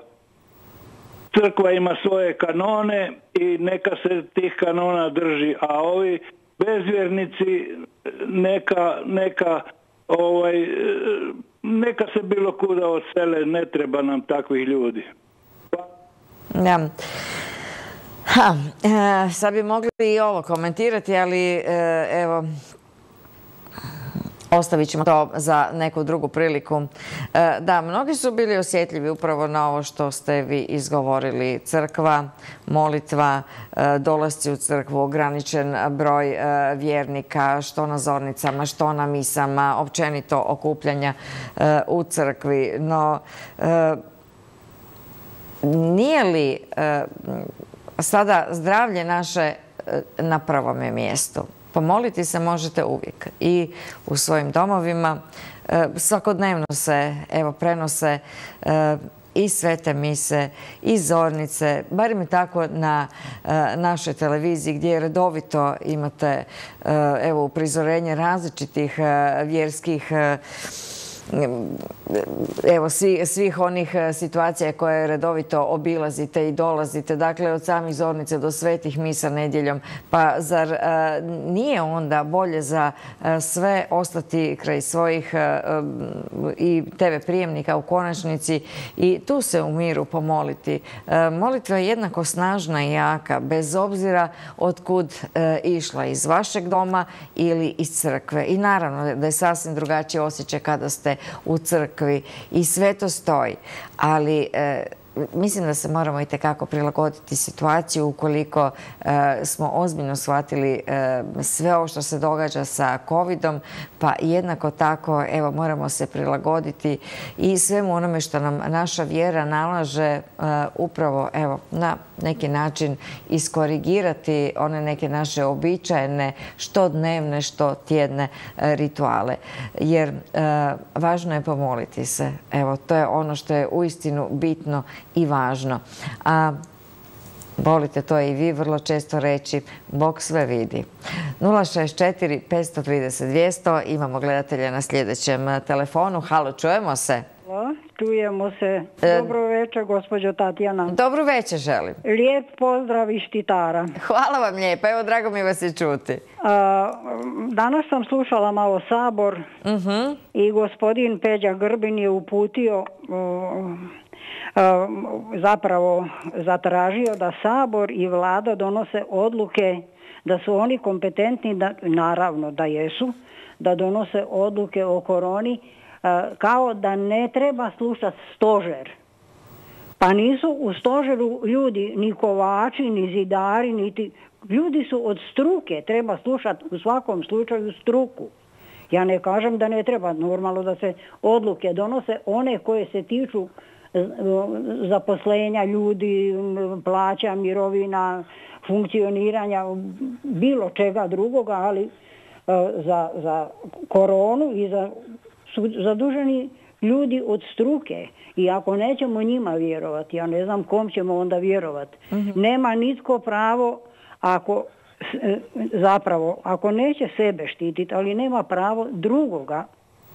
S10: Crkva ima svoje kanone i neka se tih kanona drži, a ovi bezvjernici neka, neka ovaj, neka se bilo kuda odsele, ne treba nam takvih ljudi.
S1: Ja. Ha, e, sad bi mogli i ovo komentirati, ali e, evo, ostavit ćemo to za neku drugu priliku. E, da, mnogi su bili osjetljivi upravo na ovo što ste vi izgovorili. Crkva, molitva, e, dolasci u crkvu, ograničen broj e, vjernika, što na zornicama, što na misama, općenito okupljanja e, u crkvi. No, e, nije li e, sada zdravlje naše e, na prvome mjestu? Pomoliti se možete uvijek i u svojim domovima. E, svakodnevno se evo prenose e, i svete mise i zornice, barem i tako na e, našoj televiziji gdje redovito imate e, evo uprizorenje različitih e, vjerskih e, evo svi, svih onih situacija koje redovito obilazite i dolazite, dakle od samih zornice do svetih misa nedjeljom, pa zar a, nije onda bolje za a, sve ostati kraj svojih a, i te ve prijemnika u konačnici i tu se u miru pomoliti. A, molitva je jednako snažna i jaka, bez obzira od kud a, išla, iz vašeg doma ili iz crkve. I naravno da je sasvim drugačiji osjećaj kada ste u crkvi i sve to stoji, ali e, mislim da se moramo i tekako prilagoditi situaciju ukoliko e, smo ozbiljno shvatili e, sve ovo što se događa sa covidom, pa jednako tako evo moramo se prilagoditi i svemu onome što nam naša vjera nalaže e, upravo evo na neki način iskorigirati one neke naše običajne što dnevne, što tjedne e, rituale. Jer e, važno je pomoliti se. Evo, to je ono što je uistinu bitno i važno. A volite to i vi vrlo često reći, Bog sve vidi. nula šest četiri pet tri nula dvjesto, imamo gledatelja na sljedećem telefonu. Halo, čujemo se?
S11: Halo, čujemo se. Dobro večer, gospođo Tatjana.
S1: Dobro večer želim.
S11: Lijep pozdrav iz Titara.
S1: Hvala vam lijepa, evo drago mi vas je čuti.
S11: A, danas sam slušala malo Sabor uh-huh. i gospodin Peđa Grbin je uputio uh, zapravo zatražio da Sabor i vlada donose odluke, da su oni kompetentni, da, naravno da jesu, da donose odluke o koroni, kao da ne treba slušati stožer. Pa nisu u stožeru ljudi ni kovači, ni zidari, niti... Ljudi su od struke, treba slušati u svakom slučaju struku. Ja ne kažem da ne treba, normalno da se odluke donose one koje se tiču zaposlenja ljudi, plaća, mirovina, funkcioniranja, bilo čega drugoga, ali za, za koronu i za su zaduženi ljudi od struke. I ako nećemo njima vjerovati, ja ne znam kom ćemo onda vjerovati. Mm-hmm. Nema nitko pravo, ako zapravo, ako neće sebe štititi, ali nema pravo drugoga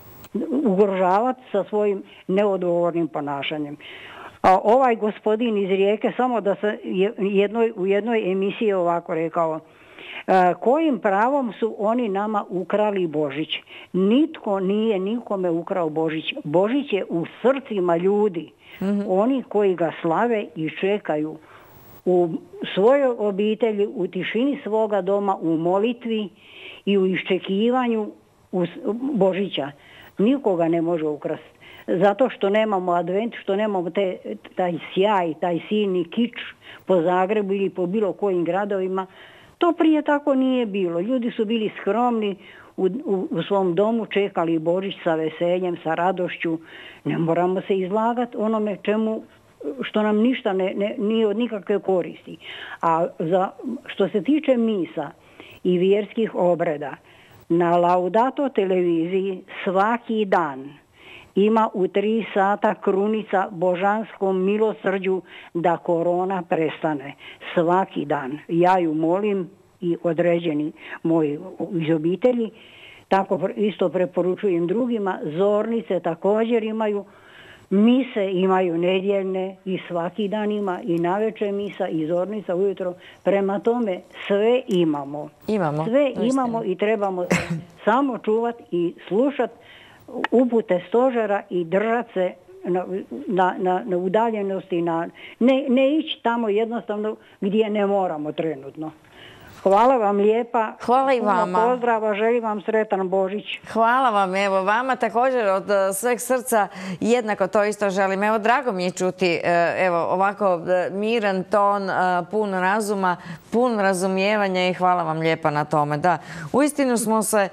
S11: ugrožavati sa svojim neodgovornim ponašanjem. A ovaj gospodin iz Rijeke, samo da se jednoj, u jednoj emisiji ovako rekao, kojim pravom su oni nama ukrali Božić? Nitko nije nikome ukrao Božić. Božić je u srcima ljudi. Mm-hmm. Oni koji ga slave i čekaju u svojoj obitelji, u tišini svoga doma, u molitvi i u iščekivanju Božića. Nikoga ne može ukrasti. Zato što nemamo advent, što nemamo te, taj sjaj, taj silni kič po Zagrebu ili po bilo kojim gradovima. To prije tako nije bilo. Ljudi su bili skromni, u, u, u svom domu čekali Božić sa veseljem, sa radošću. Ne moramo se izlagati onome čemu što nam ništa ne, ne, nije od nikakve koristi. A za, što se tiče misa i vjerskih obreda, na Laudato televiziji svaki dan ima u tri sata krunica božanskom milosrđu da korona prestane. Svaki dan. Ja ju molim i određeni moji iz obitelji. Tako isto preporučujem drugima. Zornice također imaju. Mise imaju nedjeljne i svaki dan ima i navečer misa i zornica ujutro. Prema tome sve imamo.
S1: Imamo.
S11: Sve imamo i trebamo samo čuvati i slušati upute stožera i držati se na, na, na, na udaljenosti. Na, ne, ne ići tamo jednostavno gdje ne moramo trenutno. Hvala vam lijepa.
S1: Hvala i vama.
S11: Pozdrava, želim vam sretan Božić.
S1: Hvala vam, evo vama također od sveg srca jednako to isto želim. Evo, drago mi je čuti evo ovako miran ton, pun razuma, pun razumijevanja i hvala vam lijepa na tome. Da, uistinu smo se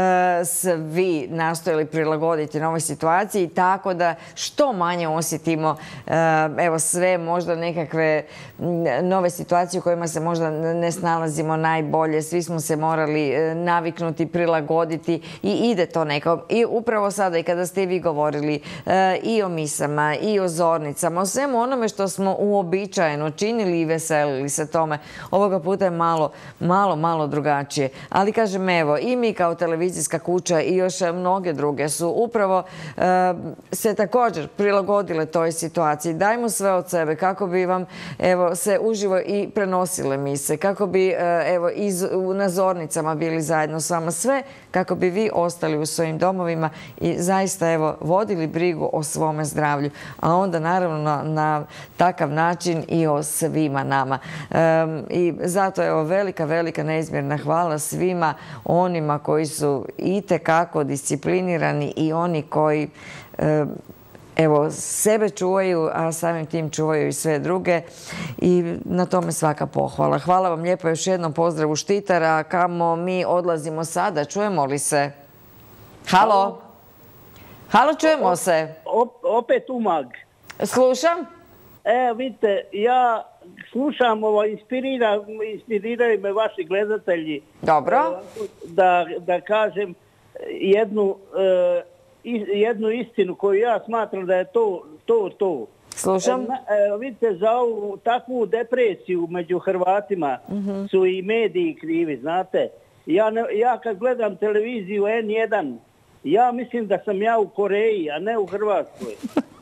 S1: svi nastojali prilagoditi novoj situaciji tako da što manje osjetimo evo sve možda nekakve nove situacije u kojima se možda ne snalazimo najbolje. Svi smo se morali naviknuti, prilagoditi i ide to nekako. I upravo sada i kada ste vi govorili i o misama i o zornicama, o svemu onome što smo uobičajeno činili i veselili se tome, ovoga puta je malo, malo, malo drugačije. Ali kažem, evo, i mi kao televizijska kuća i još mnoge druge su upravo se također prilagodile toj situaciji. Dajmo sve od sebe kako bi vam evo se uživo i prenosile mise, kako bi evo iz, na zornicama bili zajedno s vama, sve kako bi vi ostali u svojim domovima i zaista evo vodili brigu o svome zdravlju, a onda naravno na, na takav način i o svima nama. Um, I zato evo velika, velika neizmjerna hvala svima onima koji su itekako disciplinirani i oni koji um, evo, sebe čuvaju, a samim tim čuvaju i sve druge i na tome svaka pohvala. Hvala vam lijepo još jednom, pozdrav u Štitara. Kamo mi odlazimo sada? Čujemo li se? Halo? Halo, čujemo se?
S5: Opet Umag.
S1: Slušam?
S5: E, vidite, ja slušam, ovo, inspirira, inspiriraju me vaši gledatelji.
S1: Dobro.
S5: Da, da kažem jednu... E, jednu istinu koju ja smatram da je to to. to.
S1: Slušam.
S5: E, vidite, za ovu takvu depresiju među Hrvatima uh-huh. su i mediji krivi, znate. Ja, ne, ja kad gledam televiziju en jedan, ja mislim da sam ja u Koreji, a ne u Hrvatskoj.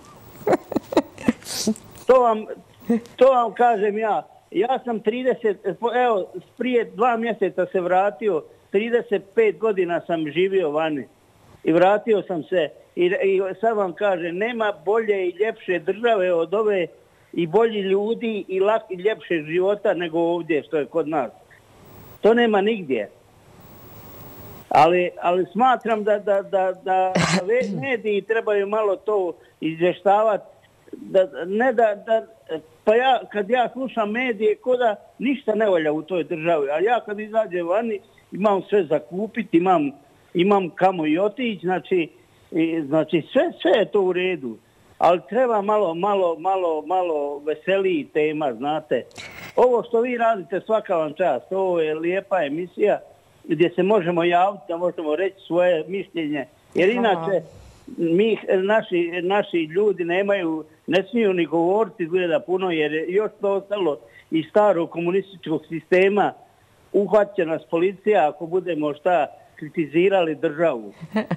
S5: To vam, to vam kažem ja. Ja sam trideset, evo, prije dva mjeseca se vratio, trideset pet godina sam živio vani. I vratio sam se i, i sad vam kažem, nema bolje i ljepše države od ove i bolji ljudi i, lak, i ljepšeg života nego ovdje što je kod nas. To nema nigdje. Ali, ali smatram da, da, da, da mediji trebaju malo to izvještavati da, ne da, da, pa ja, kad ja slušam medije, ko da ništa ne valja u toj državi, a ja kad izađem vani, imam sve za kupiti, imam, imam kamo i otići, znači, i, znači sve, sve je to u redu. Ali treba malo, malo, malo, malo veseliji tema, znate. Ovo što vi radite, svaka vam čast, ovo je lijepa emisija gdje se možemo javiti, da možemo reći svoje mišljenje. Jer inače, mi, naši, naši ljudi nemaju, ne smiju ni govoriti gleda puno, jer je još to ostalo iz starog komunističkog sistema. Uhvaća nas policija ako budemo šta kritizirali državu.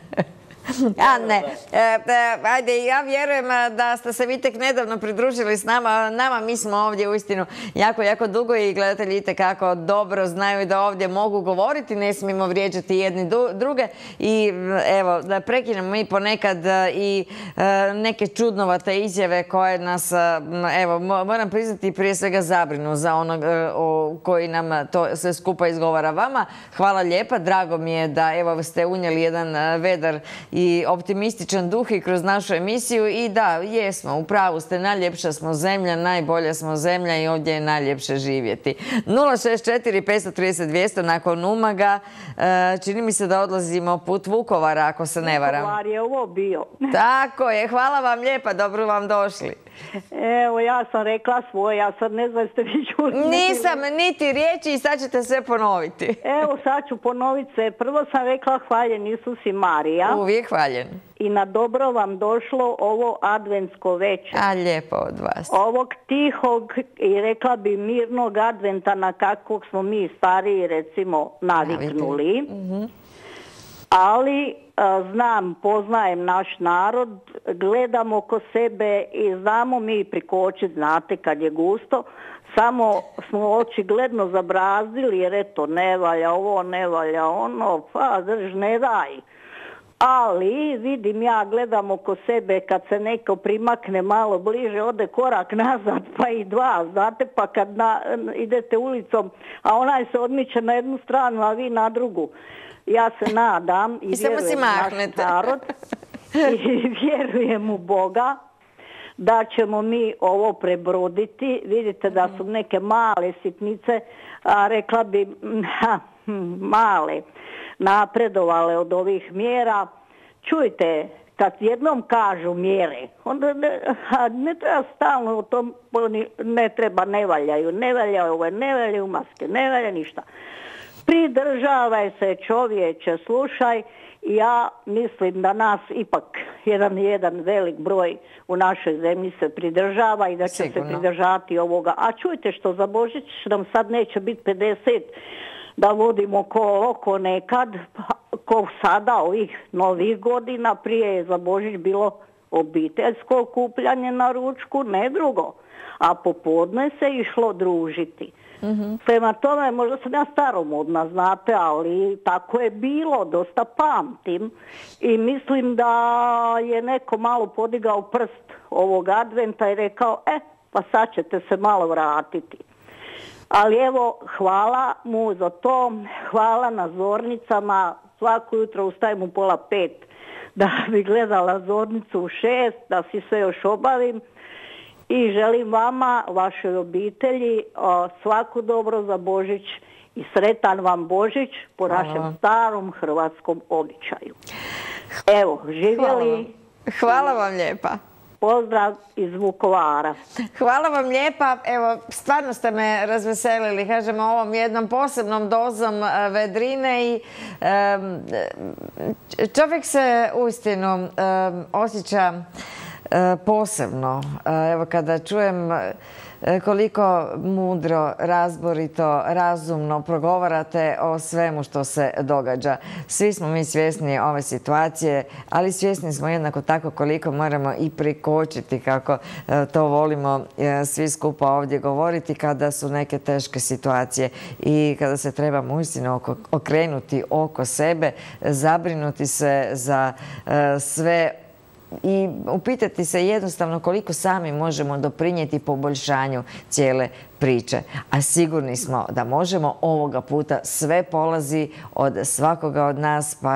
S1: A ne, e, e, ajde, ja vjerujem da ste se vi tek nedavno pridružili s nama. Nama mi smo ovdje uistinu jako, jako dugo i gledatelji itekako dobro znaju da ovdje mogu govoriti, ne smijemo vrijeđati jedni druge i evo, da prekinemo mi ponekad i e, neke čudnovate izjave koje nas, evo, moram priznati prije svega zabrinu za onog e, o, koji nam to sve skupa izgovara vama. Hvala lijepa, drago mi je da evo ste unijeli jedan vedar i optimističan duh i kroz našu emisiju i da, jesmo, u pravu ste, najljepša smo zemlja, najbolja smo zemlja i ovdje je najljepše živjeti. nula šest četiri pet tri nula dvjesto nakon Umaga, čini mi se da odlazimo put Vukovara, ako se ne varam.
S9: Vukovar je ovo bio.
S1: Tako je, hvala vam lijepa, dobro vam došli.
S9: Evo, ja sam rekla svoje, ja sad ne znam ste vi čuli.
S1: Nisam niti riječi i sad ćete sve ponoviti.
S9: Evo, sad ću ponoviti se. Prvo sam rekla hvaljen Isus i Marija.
S1: Uvijek hvaljen.
S9: I na dobro vam došlo ovo adventsko večer.
S1: A lijepo od vas.
S9: Ovog tihog i rekla bi mirnog adventa na kakvog smo mi stariji recimo naviknuli. Mm-hmm. Ali a, znam, poznajem naš narod, gledam oko sebe i znamo mi prikočiti, znate kad je gusto, samo smo očigledno zabrazdili jer eto ne valja ovo, ne valja ono, pa drž ne daj. Ali vidim ja, gledam oko sebe kad se neko primakne malo bliže, ode korak nazad pa i dva, znate, pa kad na, idete ulicom, a onaj se odmiče na jednu stranu, a vi na drugu. Ja se nadam i,
S1: I
S9: vjerujem u naš narod i vjerujem u Boga da ćemo mi ovo prebroditi. Vidite da su neke male sitnice, a rekla bi ha, male, napredovale od ovih mjera. Čujte, kad jednom kažu mjere, onda ne, ne treba stalno o tom, ne treba, ne valjaju, ne valjaju ove, ne valjaju maske, ne valja ništa. Pridržavaj se čovječe, slušaj, ja mislim da nas ipak jedan jedan velik broj u našoj zemlji se pridržava i da će Sigurno. se pridržavati ovoga. A čujte što za Božić nam sad neće biti pedeset da vodimo ko, ko nekad, ko sada ovih novih godina, prije je za Božić bilo obiteljsko okupljanje na ručku, ne drugo. A popodne se išlo družiti. Mm-hmm. Prema tome, možda sam ja staromodna, znate, ali tako je bilo, dosta pamtim i mislim da je neko malo podigao prst ovog adventa i rekao, e, pa sad ćete se malo vratiti. Ali evo, hvala mu za to, hvala na zornicama, svako jutro ustajem u pola pet da bi gledala zornicu u šest, da si sve još obavim. I želim vama, vašoj obitelji, svako dobro za Božić i sretan vam Božić po Hvala. našem starom hrvatskom običaju. Evo, živjeli.
S1: Hvala, Hvala vam lijepa.
S9: Pozdrav iz Vukovara.
S1: Hvala vam lijepa. Evo, stvarno ste me razveselili, kažemo, ovom jednom posebnom dozom vedrine i um, čovjek se uistinu um, osjeća posebno. Evo, kada čujem koliko mudro, razborito, razumno progovarate o svemu što se događa. Svi smo mi svjesni ove situacije, ali svjesni smo jednako tako koliko moramo i prikočiti, kako to volimo svi skupa ovdje govoriti, kada su neke teške situacije i kada se trebamo uistinu okrenuti oko sebe, zabrinuti se za sve i upitati se jednostavno koliko sami možemo doprinijeti poboljšanju cijele priče. A sigurni smo da možemo ovoga puta. Sve polazi od svakoga od nas, pa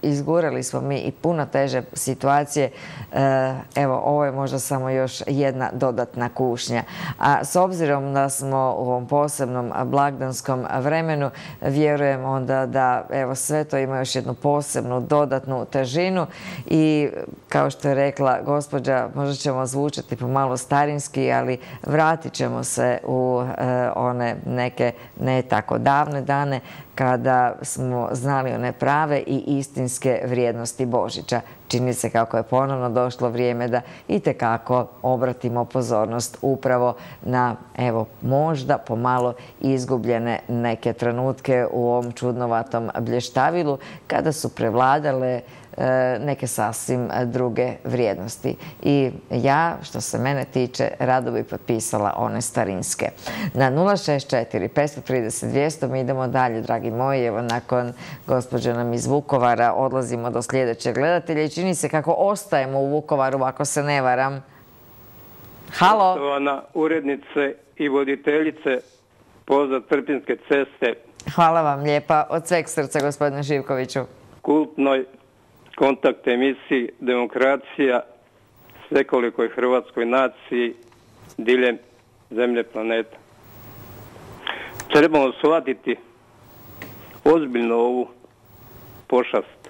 S1: izgurali smo mi i puno teže situacije. Evo, ovo je možda samo još jedna dodatna kušnja. A s obzirom da smo u ovom posebnom blagdanskom vremenu, vjerujem onda da evo sve to ima još jednu posebnu dodatnu težinu i kao što je rekla gospođa, možda ćemo zvučati pomalo starinski, ali vratit ćemo se u one neke ne tako davne dane kada smo znali one prave i istinske vrijednosti Božića. Čini se kako je ponovno došlo vrijeme da itekako obratimo pozornost upravo na, evo, možda pomalo izgubljene neke trenutke u ovom čudnovatom blještavilu kada su prevladale neke sasvim druge vrijednosti. I ja, što se mene tiče, rado bi potpisala one starinske. Na nula šest četiri petsto trideset dvjesto mi idemo dalje, dragi moji. Evo, nakon gospođe nam iz Vukovara odlazimo do sljedećeg gledatelja i čini se kako ostajemo u Vukovaru, ako se ne varam. Halo?
S12: Poštovana urednice i voditeljice, pozdrav Trpinjske ceste.
S1: Hvala vam lijepa. Od sveg srca, gospodine Živkoviću.
S12: Kultnoj kontakt emisiji Demokracija, svekolikoj hrvatskoj naciji diljem zemlje planeta. Trebamo shvatiti ozbiljno ovu pošast,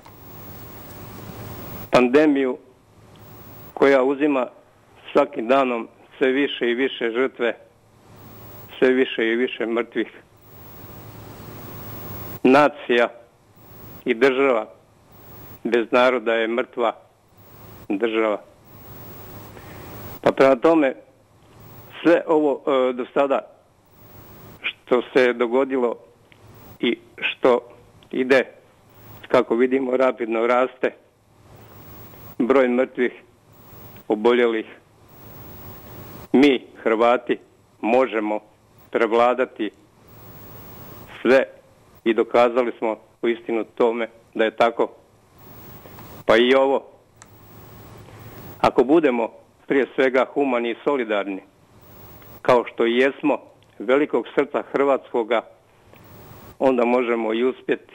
S12: pandemiju koja uzima svakim danom sve više i više žrtve, sve više i više mrtvih. Nacija i država bez naroda je mrtva država. Pa prema tome, sve ovo e, do sada što se dogodilo i što ide, kako vidimo, rapidno raste broj mrtvih, oboljelih. Mi, Hrvati, možemo prevladati sve i dokazali smo uistinu tome da je tako. Pa i ovo. Ako budemo prije svega humani i solidarni, kao što i jesmo, velikog srca hrvatskoga, onda možemo i uspjeti.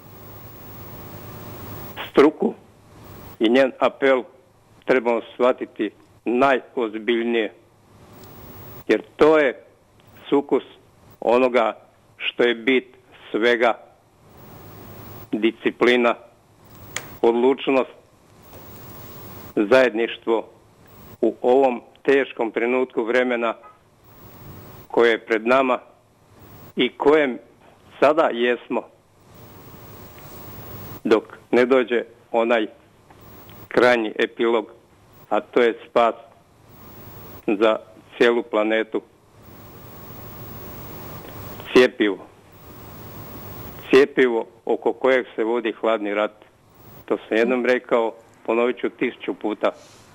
S12: Struku i njen apel trebamo shvatiti najozbiljnije. Jer to je sukus onoga što je bit svega: disciplina, odlučnost, zajedništvo u ovom teškom trenutku vremena koje je pred nama i kojem sada jesmo, dok ne dođe onaj krajnji epilog, a to je spas za cijelu planetu. Cjepivo. Cjepivo oko kojeg se vodi hladni rat. To sam jednom rekao, ponovit ću tisuću puta.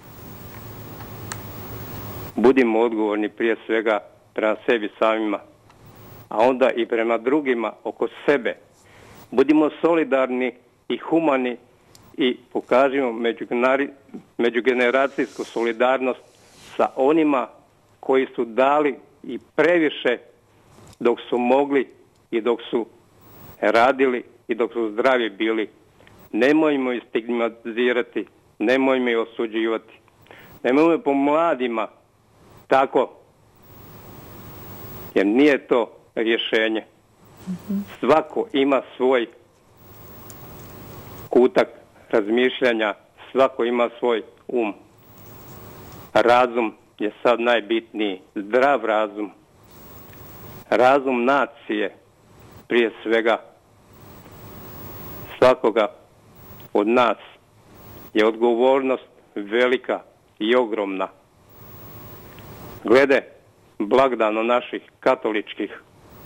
S12: Budimo odgovorni prije svega prema sebi samima, a onda i prema drugima oko sebe. Budimo solidarni i humani i pokažimo međugeneracijsku solidarnost sa onima koji su dali i previše dok su mogli i dok su radili i dok su zdravi bili. Nemojmo ih stigmatizirati, nemojmo ih osuđivati. Nemojmo po mladima tako, jer nije to rješenje. Svako ima svoj kutak razmišljanja, svako ima svoj um. Razum je sad najbitniji, zdrav razum. Razum nacije, prije svega svakoga od nas, je odgovornost velika i ogromna. Glede blagdana naših katoličkih,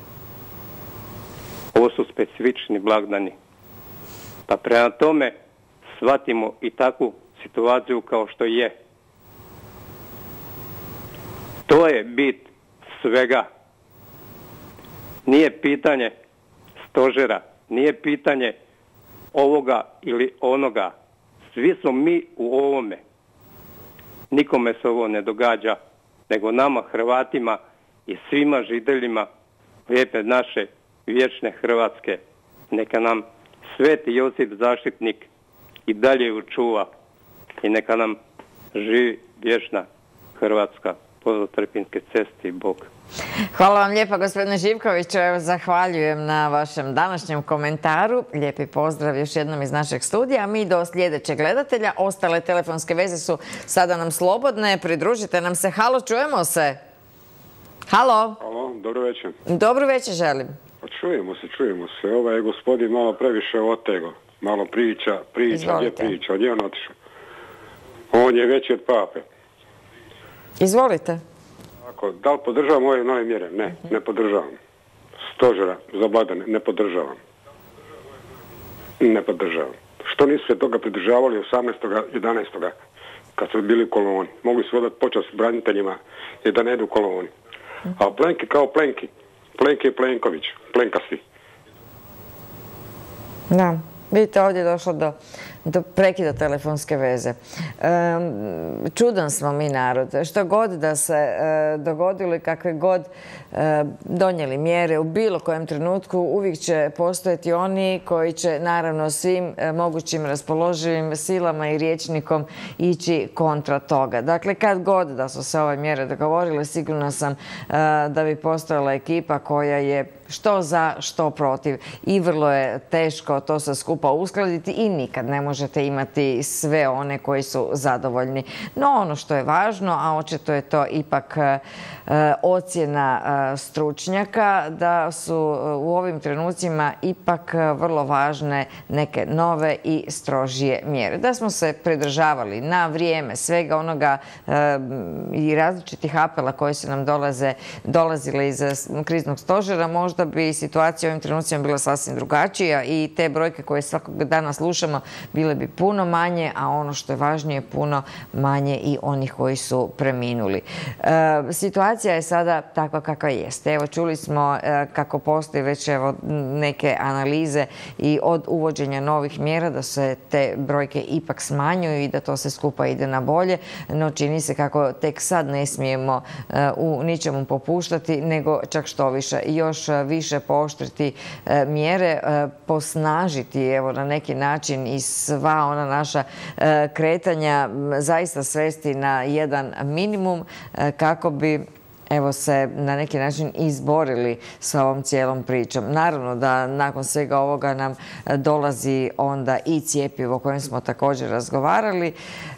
S12: ovo su specifični blagdani. Pa prema tome shvatimo i takvu situaciju kao što je. To je bit svega. Nije pitanje stožera, nije pitanje ovoga ili onoga. Svi smo mi u ovome. Nikome se ovo ne događa, nego nama Hrvatima i svima žiteljima lijepe naše vječne Hrvatske. Neka nam Sveti Josip zaštitnik i dalje ju čuva. I neka nam živi vječna Hrvatska. Pozdrav Trpinjske ceste i Bog.
S1: Hvala vam lijepa, gospodine Živkoviću. Evo, zahvaljujem na vašem današnjem komentaru. Lijepi pozdrav još jednom iz našeg studija. Mi do sljedećeg gledatelja. Ostale telefonske veze su sada nam slobodne. Pridružite nam se. Halo, čujemo se. Halo.
S13: Halo, dobro večer.
S1: Dobro večer želim.
S13: Pa čujemo se, čujemo se. Ovaj je gospodin malo previše otego. Malo priča, priča,
S1: Izvolite.
S13: gdje priča, gdje on otišao? On je veći od pape.
S1: Izvolite.
S13: Ako, da li podržavam ove nove mjere? Ne, ne podržavam. Stožera za blagdane, ne podržavam. Ne podržavam. Što nisu se toga pridržavali osamnaestog jedanaestog kad su bili u koloni? Mogli su odati počast braniteljima i da ne idu u koloni. A Plenki kao Plenki. Plenki je Plenković. Plenkasti.
S1: Da. Vidite, ovdje je došlo do, do prekida telefonske veze. E, čudan smo mi narod. Što god da se e, dogodilo i kakve god e, donijeli mjere u bilo kojem trenutku, uvijek će postojati oni koji će naravno svim e, mogućim raspoloživim silama i rječnikom ići kontra toga. Dakle, kad god da su se ove mjere dogovorile, sigurno sam e, da bi postojala ekipa koja je što za, što protiv. I vrlo je teško to sve skupa uskladiti i nikad ne možete imati sve one koji su zadovoljni. No ono što je važno, a očito je to ipak e, ocjena e, stručnjaka, da su u ovim trenucima ipak vrlo važne neke nove i strožije mjere. Da smo se pridržavali na vrijeme svega onoga e, i različitih apela koji su nam dolaze, dolazile iz kriznog stožera, možda da bi situacija u ovim trenucima bila sasvim drugačija i te brojke koje svakog dana slušamo bile bi puno manje, a ono što je važnije, puno manje i onih koji su preminuli. E, situacija je sada takva kakva jeste. Evo, čuli smo e, kako postoji već evo, neke analize i od uvođenja novih mjera da se te brojke ipak smanjuju i da to se skupa ide na bolje, no čini se kako tek sad ne smijemo e, u ničemu popuštati, nego čak što više, još više pooštriti e, mjere, e, posnažiti evo na neki način i sva ona naša e, kretanja zaista svesti na jedan minimum e, kako bi evo se na neki način izborili sa ovom cijelom pričom. Naravno da nakon svega ovoga nam dolazi onda i cjepivo o kojem smo također razgovarali.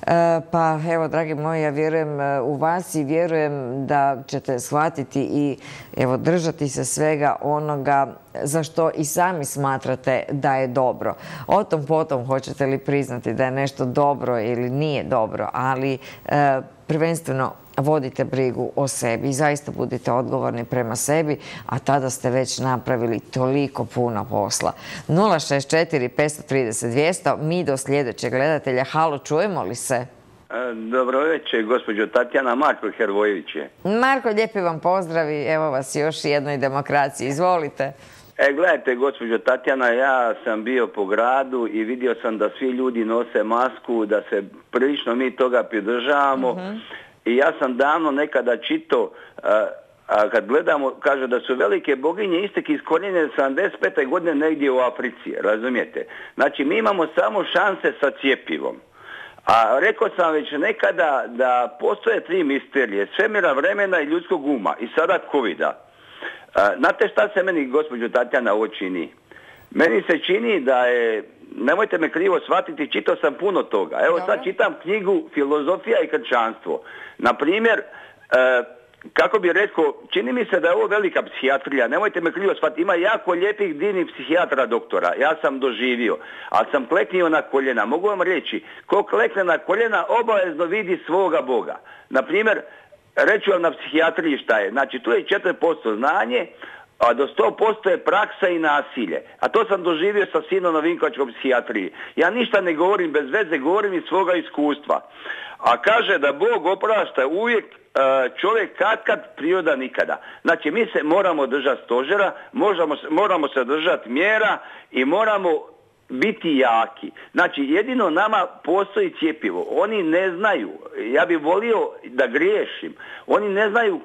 S1: Pa evo, dragi moji, ja vjerujem u vas i vjerujem da ćete shvatiti i evo držati se svega onoga za što i sami smatrate da je dobro. O tom potom hoćete li priznati da je nešto dobro ili nije dobro, ali e, prvenstveno vodite brigu o sebi i zaista budite odgovorni prema sebi, a tada ste već napravili toliko puno posla. nula šest četiri pet tri nula dvjesto, mi do sljedećeg gledatelja. Halo, čujemo li se?
S14: Dobro večer, gospođo Tatjana. Marko Hervojević je.
S1: Marko, lijepi vam pozdravi. Evo vas još jednoj demokraciji. Izvolite.
S14: E, gledajte, gospođo Tatjana, ja sam bio po gradu i vidio sam da svi ljudi nose masku, da se prilično mi toga pridržavamo. Mm-hmm. I ja sam davno nekada čitao, a, a kad gledamo, kaže da su velike boginje istek iskorijenjene sedamdeset pete godine negdje u Africi, razumijete? Znači, mi imamo samo šanse sa cjepivom. A rekao sam već nekada da postoje tri misterije, svemira, vremena i ljudskog uma i sada covida. A, znate šta se meni, gospođo Tatjana, ovo čini? Meni se čini da je, nemojte me krivo shvatiti, čitao sam puno toga. Evo sad čitam knjigu Filozofija i kršćanstvo. Na primjer, e, kako bi rekao, čini mi se da je ovo velika psihijatrija, nemojte me krivo shvatiti, ima jako lijepih divnih psihijatra doktora, ja sam doživio, ali sam kleknio na koljena. Mogu vam reći, ko klekne na koljena obavezno vidi svoga Boga. Na primjer, reću vam na psihijatriji šta je, znači tu je četiri posto znanje, a do sto posto je praksa i nasilje. A to sam doživio sa sinom na Vinkovačkoj psihijatriji. Ja ništa ne govorim bez veze, govorim iz svoga iskustva. A kaže da Bog oprašta uvijek, čovjek kad kad, priroda nikada. Znači mi se moramo držati stožera, možemo, moramo se držati mjera i moramo biti jaki. Znači jedino nama postoji cjepivo. Oni ne znaju, ja bih volio da griješim, oni ne znaju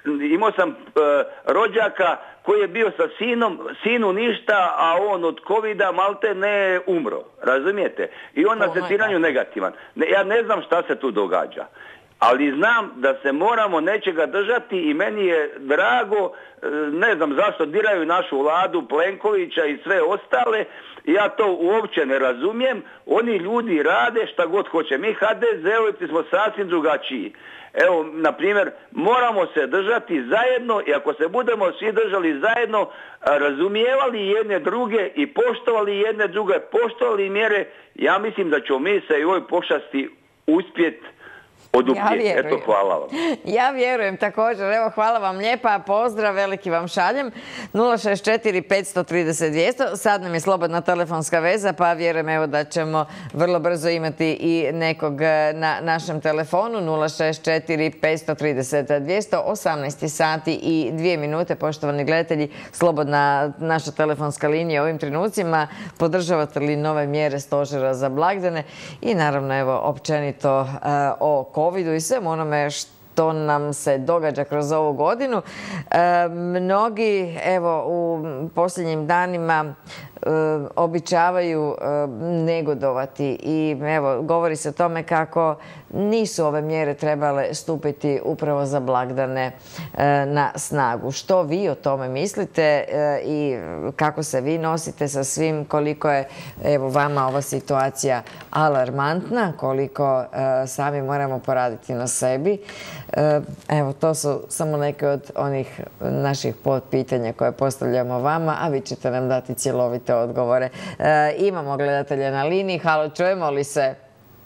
S14: imao sam uh, rođaka koji je bio sa sinom, sinu ništa, a on od covida malte ne umro. Razumijete? I on na testiranju negativan. Ne, ja ne znam šta se tu događa. Ali znam da se moramo nečega držati i meni je drago, ne znam zašto diraju našu vladu, Plenkovića i sve ostale, ja to uopće ne razumijem, oni ljudi rade šta god hoće, mi ha de zeovci smo sasvim drugačiji. Evo, na primjer, moramo se držati zajedno i ako se budemo svi držali zajedno, razumijevali jedne druge i poštovali jedne druge, poštovali mjere, ja mislim da ćemo mi se i ovoj pošasti uspjeti oduprijeti.
S1: Ja
S14: Eto, hvala vam.
S1: Ja vjerujem također. Evo, hvala vam lijepa. Pozdrav, veliki vam šaljem. nula šest četiri pet tri nula dvjesto. Sad nam je slobodna telefonska veza, pa vjerujem evo da ćemo vrlo brzo imati i nekog na našem telefonu. nula šest četiri pet tri nula dvjesto. osamnaest sati i dvije minute, poštovani gledatelji. Slobodna naša telefonska linija u ovim trenucima. Podržavate li nove mjere stožera za blagdane? I naravno, evo, općenito uh, o covidu i svemu onome što nam se događa kroz ovu godinu. E, mnogi, evo, u posljednjim danima e, običavaju e, negodovati i evo, govori se o tome kako nisu ove mjere trebale stupiti upravo za blagdane e, na snagu. Što vi o tome mislite e, i kako se vi nosite sa svim, koliko je evo vama ova situacija alarmantna, koliko e, sami moramo poraditi na sebi. E, evo, to su samo neke od onih naših potpitanja koje postavljamo vama, a vi ćete nam dati cjelovite odgovore. E, imamo gledatelja na liniji. Halo, čujemo li se?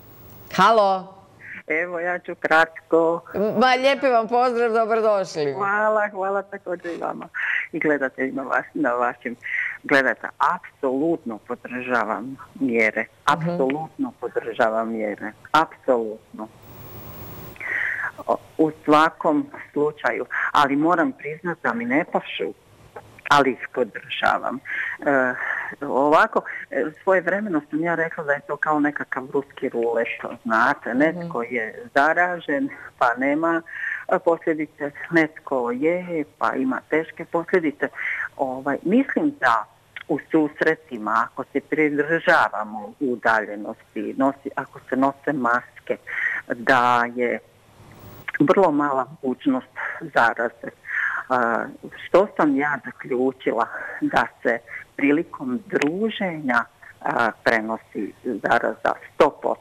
S1: Halo?
S15: Evo, ja ću kratko.
S1: Ma, lijepi vam pozdrav, dobrodošli.
S15: Hvala, hvala također i vama i gledateljima vas, na vašim. Gledajte, apsolutno podržavam mjere. Apsolutno podržavam mjere. Apsolutno. U svakom slučaju. Ali moram priznati da mi ne pašu, ali ih podržavam. E, ovako, svojevremeno sam ja rekla da je to kao nekakav ruski rulet, znate, netko je zaražen pa nema posljedice, netko je pa ima teške posljedice. Ovaj, mislim da u susretima, ako se pridržavamo udaljenosti, nosi, ako se nose maske, da je vrlo mala mogućnost zaraze. Uh, što sam ja zaključila? Da se prilikom druženja uh, prenosi zaraza sto posto.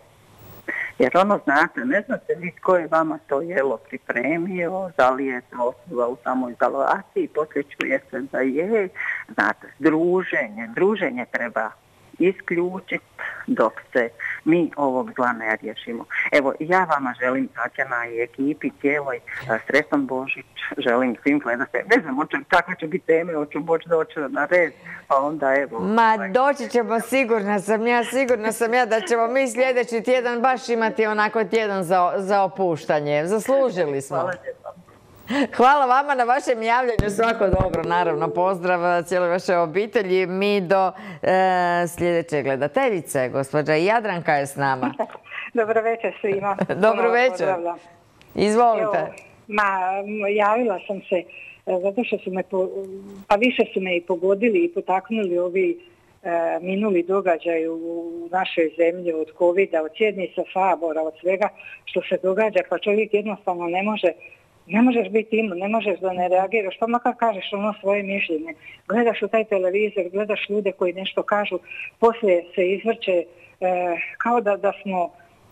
S15: Jer ono, znate, ne znate vi tko je vama to jelo pripremio, da li je to osoba u samoizolaciji, poslije čujete da je. Znate, druženje, druženje treba isključiti dok se mi ovog zla ne riješimo. Evo, ja vama želim, Tatjana i ekipi cijeloj, sretan Božić, želim svim gledati. Ne znam, očem, kakve će biti teme, hoću moći doći na red, pa onda evo...
S1: Ma, doći ćemo, sigurna sam ja, sigurna sam ja da ćemo mi sljedeći tjedan baš imati onako tjedan za, za opuštanje. Zaslužili smo.
S15: Hvala lijepo.
S1: Hvala vama na vašem javljanju, svako dobro, naravno, pozdrav cijeloj vašoj obitelji. Mi do e, sljedeće gledateljice, gospođa Jadranka je s nama.
S16: Dobro večer svima.
S1: Dobro večer. Izvolite.
S16: Evo, ma, javila sam se zato što su me, po, pa više su me i pogodili i potaknuli ovi e, minuli događaj u našoj zemlji od covida, od sjednica Sabora, od svega što se događa, pa čovjek jednostavno ne može Ne možeš biti imun, ne možeš da ne reagiraš, pa makar kažeš ono svoje mišljenje. Gledaš u taj televizor, gledaš ljude koji nešto kažu, poslije se izvrće e, kao da, da smo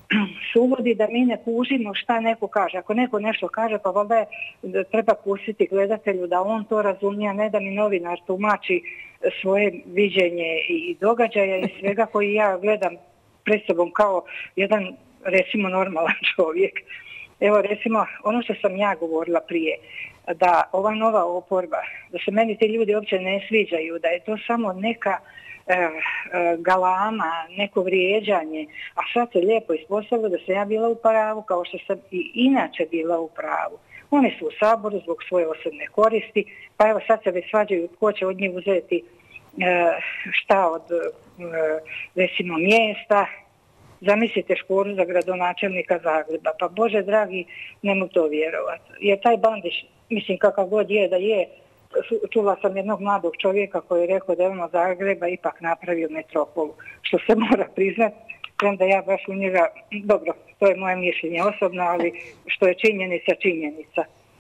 S16: suvodi, da mi ne kužimo šta neko kaže. Ako neko nešto kaže, pa valjda je da treba pustiti gledatelju da on to razumije, ne da mi novinar tumači svoje viđenje i događaja i svega koji ja gledam pred sobom kao jedan, recimo, normalan čovjek. Evo, recimo, ono što sam ja govorila prije, da ova nova oporba, da se meni ti ljudi uopće ne sviđaju, da je to samo neka e, e, galama, neko vrijeđanje, a sad se lijepo ispostavilo da sam ja bila u pravu, kao što sam i inače bila u pravu. Oni su u Saboru zbog svoje osobne koristi, pa evo sad se već svađaju tko će od njih uzeti e, šta od, e, recimo, mjesta. Zamislite Škoru za gradonačelnika Zagreba. Pa Bože dragi, ne mogu to vjerovati. Jer taj Bandić mislim kakav god je da je, čula sam jednog mladog čovjeka koji je rekao da je on od Zagreba ipak napravio metropolu, što se mora priznati, da ja baš u njega, dobro, to je moje mišljenje osobno, ali što je činjenica, činjenica.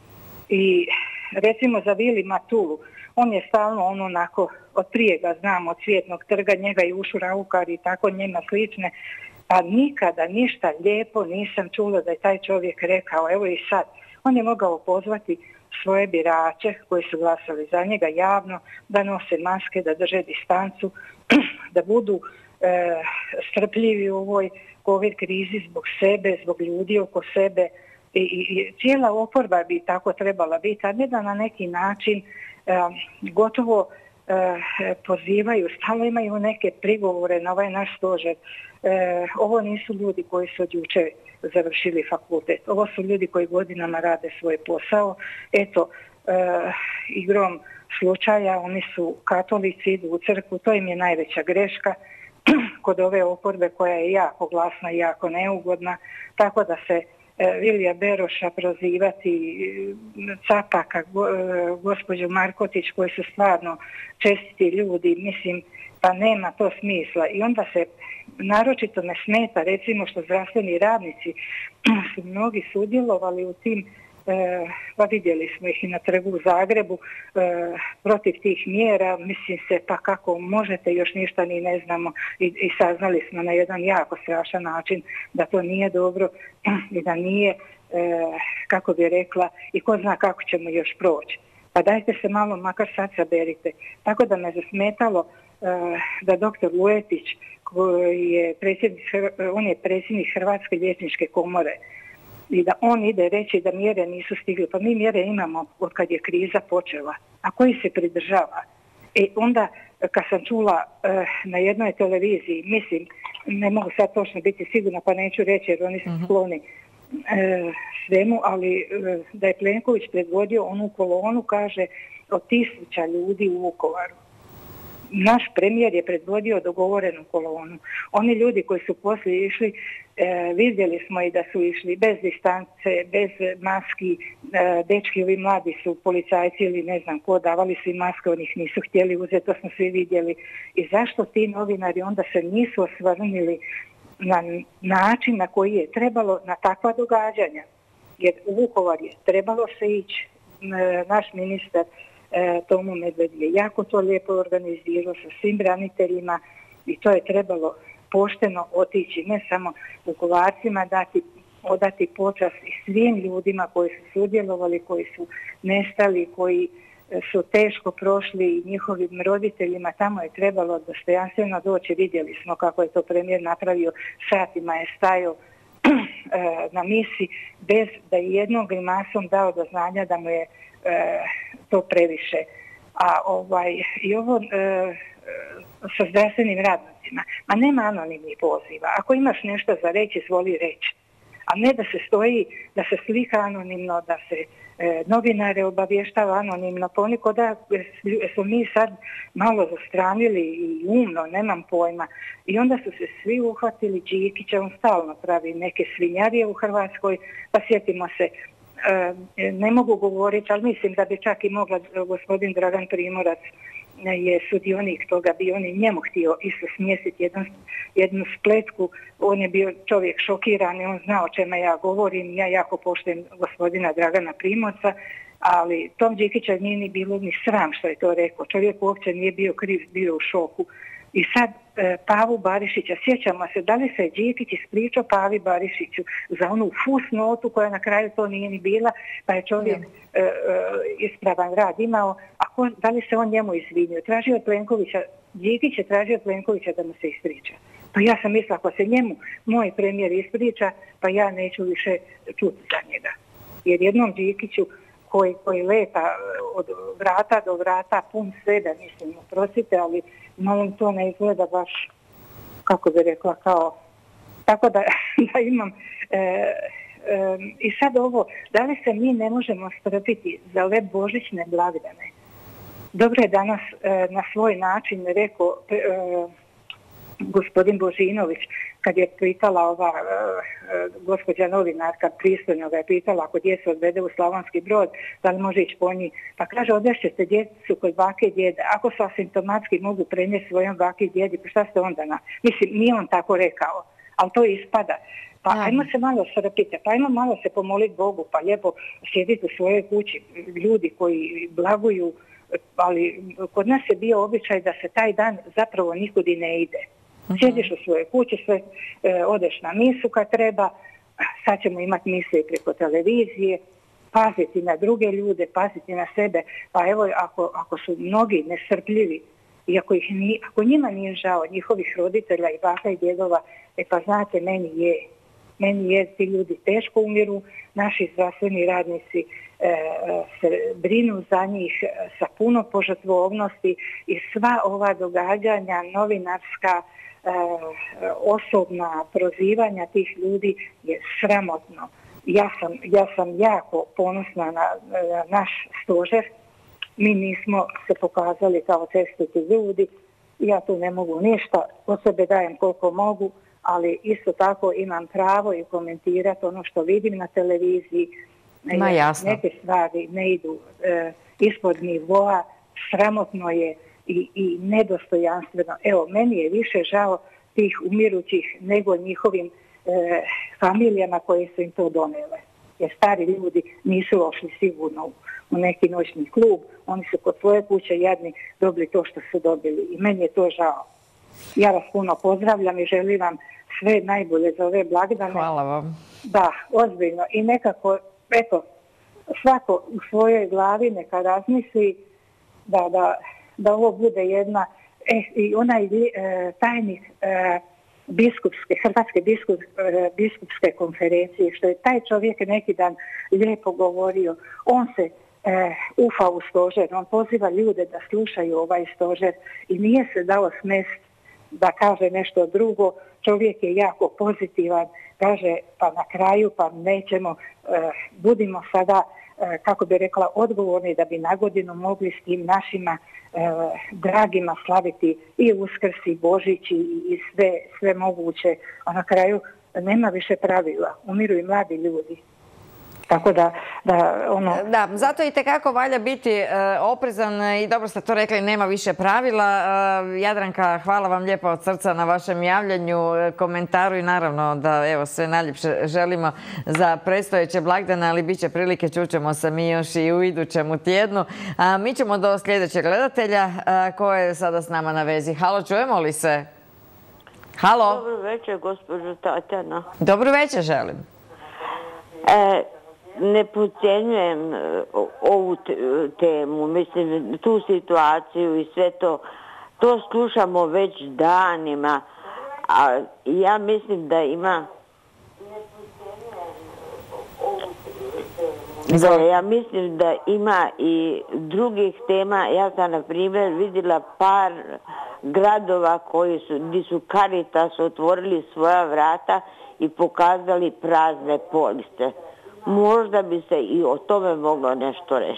S16: I recimo za Vili Matulu, on je stalno ono onako, od prije ga znam, od Cvjetnog trga, njega i Ušu Raukar i tako njima slične, pa nikada ništa lijepo nisam čula da je taj čovjek rekao, evo i sad, on je mogao pozvati svoje birače koji su glasali za njega javno, da nose maske, da drže distancu, da budu e, strpljivi u ovoj covid krizi zbog sebe, zbog ljudi oko sebe. I, i, i cijela oporba bi tako trebala biti, a ne da na neki način e, gotovo e, pozivaju, stalno imaju neke prigovore na ovaj naš stožer. E, ovo nisu ljudi koji su od jučer završili fakultet. Ovo su ljudi koji godinama rade svoj posao. Eto, e, igrom slučaja, oni su katolici, idu u crkvu, to im je najveća greška kod ove oporbe koja je jako glasna i jako neugodna, tako da se e, Vilija Beroša prozivati, Capaka, go, e, gospođu Markotić, koji su stvarno čestiti ljudi, mislim, pa nema to smisla. I onda se naročito ne smeta, recimo što zdravstveni radnici su mnogi sudjelovali u tim, e, pa vidjeli smo ih i na trgu u Zagrebu, e, protiv tih mjera, mislim se pa kako možete, još ništa ni ne znamo i, i saznali smo na jedan jako strašan način da to nije dobro i da nije, e, kako bi rekla, i ko zna kako ćemo još proći. Pa dajte se malo makar sad saberite. Tako da me zasmetalo da doktor Lujetić, koji je predsjednik, on je predsjednik Hrvatske liječničke komore, i da on ide reći da mjere nisu stigli. Pa mi mjere imamo od kad je kriza počela, a koji se pridržava. I onda kad sam čula na jednoj televiziji, mislim, ne mogu sad točno biti sigurna pa neću reći jer oni su skloni svemu, ali da je Plenković predvodio onu kolonu, kaže, od tisuća ljudi u Vukovaru. Naš premijer je predvodio dogovorenu kolonu. Oni ljudi koji su poslije išli, e, vidjeli smo i da su išli bez distance, bez maski, e, dečki ovi mladi su policajci ili ne znam ko, davali su im maske, oni ih nisu htjeli uzeti, to smo svi vidjeli. I zašto ti novinari onda se nisu osvrnuli na način na koji je trebalo na takva događanja? Jer u Vukovar je trebalo se ići, e, naš ministar Tomo Medved je jako to lijepo organizirao sa svim braniteljima i to je trebalo pošteno otići, ne samo Vukovarcima dati, odati počast i svim ljudima koji su sudjelovali, koji su nestali, koji su teško prošli i njihovim roditeljima. Tamo je trebalo dostojanstveno doći. Vidjeli smo kako je to premijer napravio, satima je stajao na misi bez da je jednom grimasom dao do znanja da mu je e, to previše. A ovaj, i ovo e, sa zdravstvenim radnicima, ma nema anonimnih poziva. Ako imaš nešto za reći, izvoli reći. A ne da se stoji, da se slika anonimno, da se e, novinare obavještava anonimno. Ponekad da smo mi sad malo zastranili i umno, nemam pojma. I onda su se svi uhvatili Đikića, on stalno pravi neke svinjarije u Hrvatskoj, pa sjetimo se, e, ne mogu govoriti, ali mislim da bi čak i mogla gospodin Dragan Primorac je sudionik toga, bi on i njemu htio isto smjestiti jednu, jednu spletku. On je bio čovjek šokiran i on znao o čemu ja govorim. Ja jako poštujem gospodina Dragana Primorca, ali Tom Đikića nije ni bilo ni sram što je to rekao. Čovjek uopće nije bio kriv, bio u šoku. I sad e, Pavu Barišića, sjećamo se, da li se Đikić ispričao Pavi Barišiću za onu fusnotu koja na kraju to nije ni bila, pa je čovjek e, e, ispravan rad imao, a ko, da li se on njemu izvinio? Tražio Plenkovića, Đikić je tražio Plenkovića da mu se ispriča. Pa ja sam mislila, ako se njemu moj premijer ispriča, pa ja neću više čuti za njega. Jer jednom Đikiću koji, koji leta od vrata do vrata pun svega, mislim, oprostite, ali malo to ne izgleda baš, kako bi rekla, kao, tako da, da imam, e, e, i sad ovo, da li se mi ne možemo strpiti za ove božićne blagdane? Dobro je danas e, na svoj način rekao e, gospodin Božinović, kad je pitala ova gospođa novinarka, pristojno ga je pitala ako djeca odvede u Slavonski Brod, da li može ići po njih. Pa kaže, odvešće se djecu kod bake i djede. Ako su asimptomatski mogu prenijeti svojom baki i djedi, pa šta ste onda na... Mislim, nije on tako rekao, ali to ispada. Pa ajmo se malo srpite, pa ajmo malo se pomoliti Bogu, pa lijepo sjediti u svojoj kući. Ljudi koji blaguju, ali kod nas je bio običaj da se taj dan zapravo nikud i ne ide. Sjediš u svojoj kući, sve, e, odeš na misu kad treba, sad ćemo imati mise i preko televizije, paziti na druge ljude, paziti na sebe. Pa evo, ako, ako su mnogi nestrpljivi i ako, ih ni, ako njima nije žao njihovih roditelja i baka i djedova, e pa znate, meni je. Meni je, ti ljudi teško umiru, naši zdravstveni radnici e, se brinu za njih sa puno požrtvovnosti i sva ova događanja, novinarska, e, osobna prozivanja tih ljudi je sramotno. Ja sam, ja sam jako ponosna na, na naš stožer. Mi nismo se pokazali kao čestiti ljudi. Ja tu ne mogu ništa, od sebe dajem koliko mogu, ali isto tako imam pravo i komentirati ono što vidim na televiziji.
S1: Ma, jasno.
S16: Neke stvari ne idu e, ispod nivoa, sramotno je i, i nedostojanstveno. Evo, meni je više žao tih umirućih nego njihovim e, familijama koje su im to donele. Jer stari ljudi nisu ošli sigurno u, u neki noćni klub, oni su kod svoje kuće jadni dobili to što su dobili i meni je to žao. Ja vas puno pozdravljam i želim vam sve najbolje za ove blagdane.
S1: Hvala vam.
S16: Da, ozbiljno. I nekako, eto, svako u svojoj glavi neka razmisli da, da, da ovo bude jedna, e, i onaj e, tajnik e, biskupske, Hrvatske biskup, e, biskupske konferencije, što je taj čovjek neki dan lijepo govorio, on se e, ufa u stožer, on poziva ljude da slušaju ovaj stožer i nije se dao smest da kaže nešto drugo. Čovjek je jako pozitivan, kaže pa na kraju pa nećemo, eh, budimo sada, eh, kako bi rekla, odgovorni da bi na godinu mogli s tim našima eh, dragima slaviti i Uskrs i Božić i, i sve, sve moguće. A na kraju nema više pravila, umiru i mladi ljudi. Tako da, da ono...
S1: Da, zato i tekako valja biti e, oprezan i dobro ste to rekli, nema više pravila. E, Jadranka, hvala vam lijepo od srca na vašem javljanju, komentaru i naravno da evo sve najljepše želimo za predstojeće blagdane, ali bit će prilike, čućemo se mi još i u idućemu tjednu. A, mi ćemo do sljedećeg gledatelja a, koji je sada s nama na vezi. Halo, čujemo li se? Halo?
S17: Dobro večer, gospođo Tatjana.
S1: Dobro večer, želim.
S17: E, ne podcjenjujem ovu temu, mislim, tu situaciju i sve to. To slušamo već danima, a ja mislim da ima... Da, ja mislim da ima i drugih tema. Ja sam, na primjer, vidjela par gradova koji su, gdje su Caritas otvorili svoja vrata i pokazali prazne police. Možda bi se i o tome moglo nešto reći.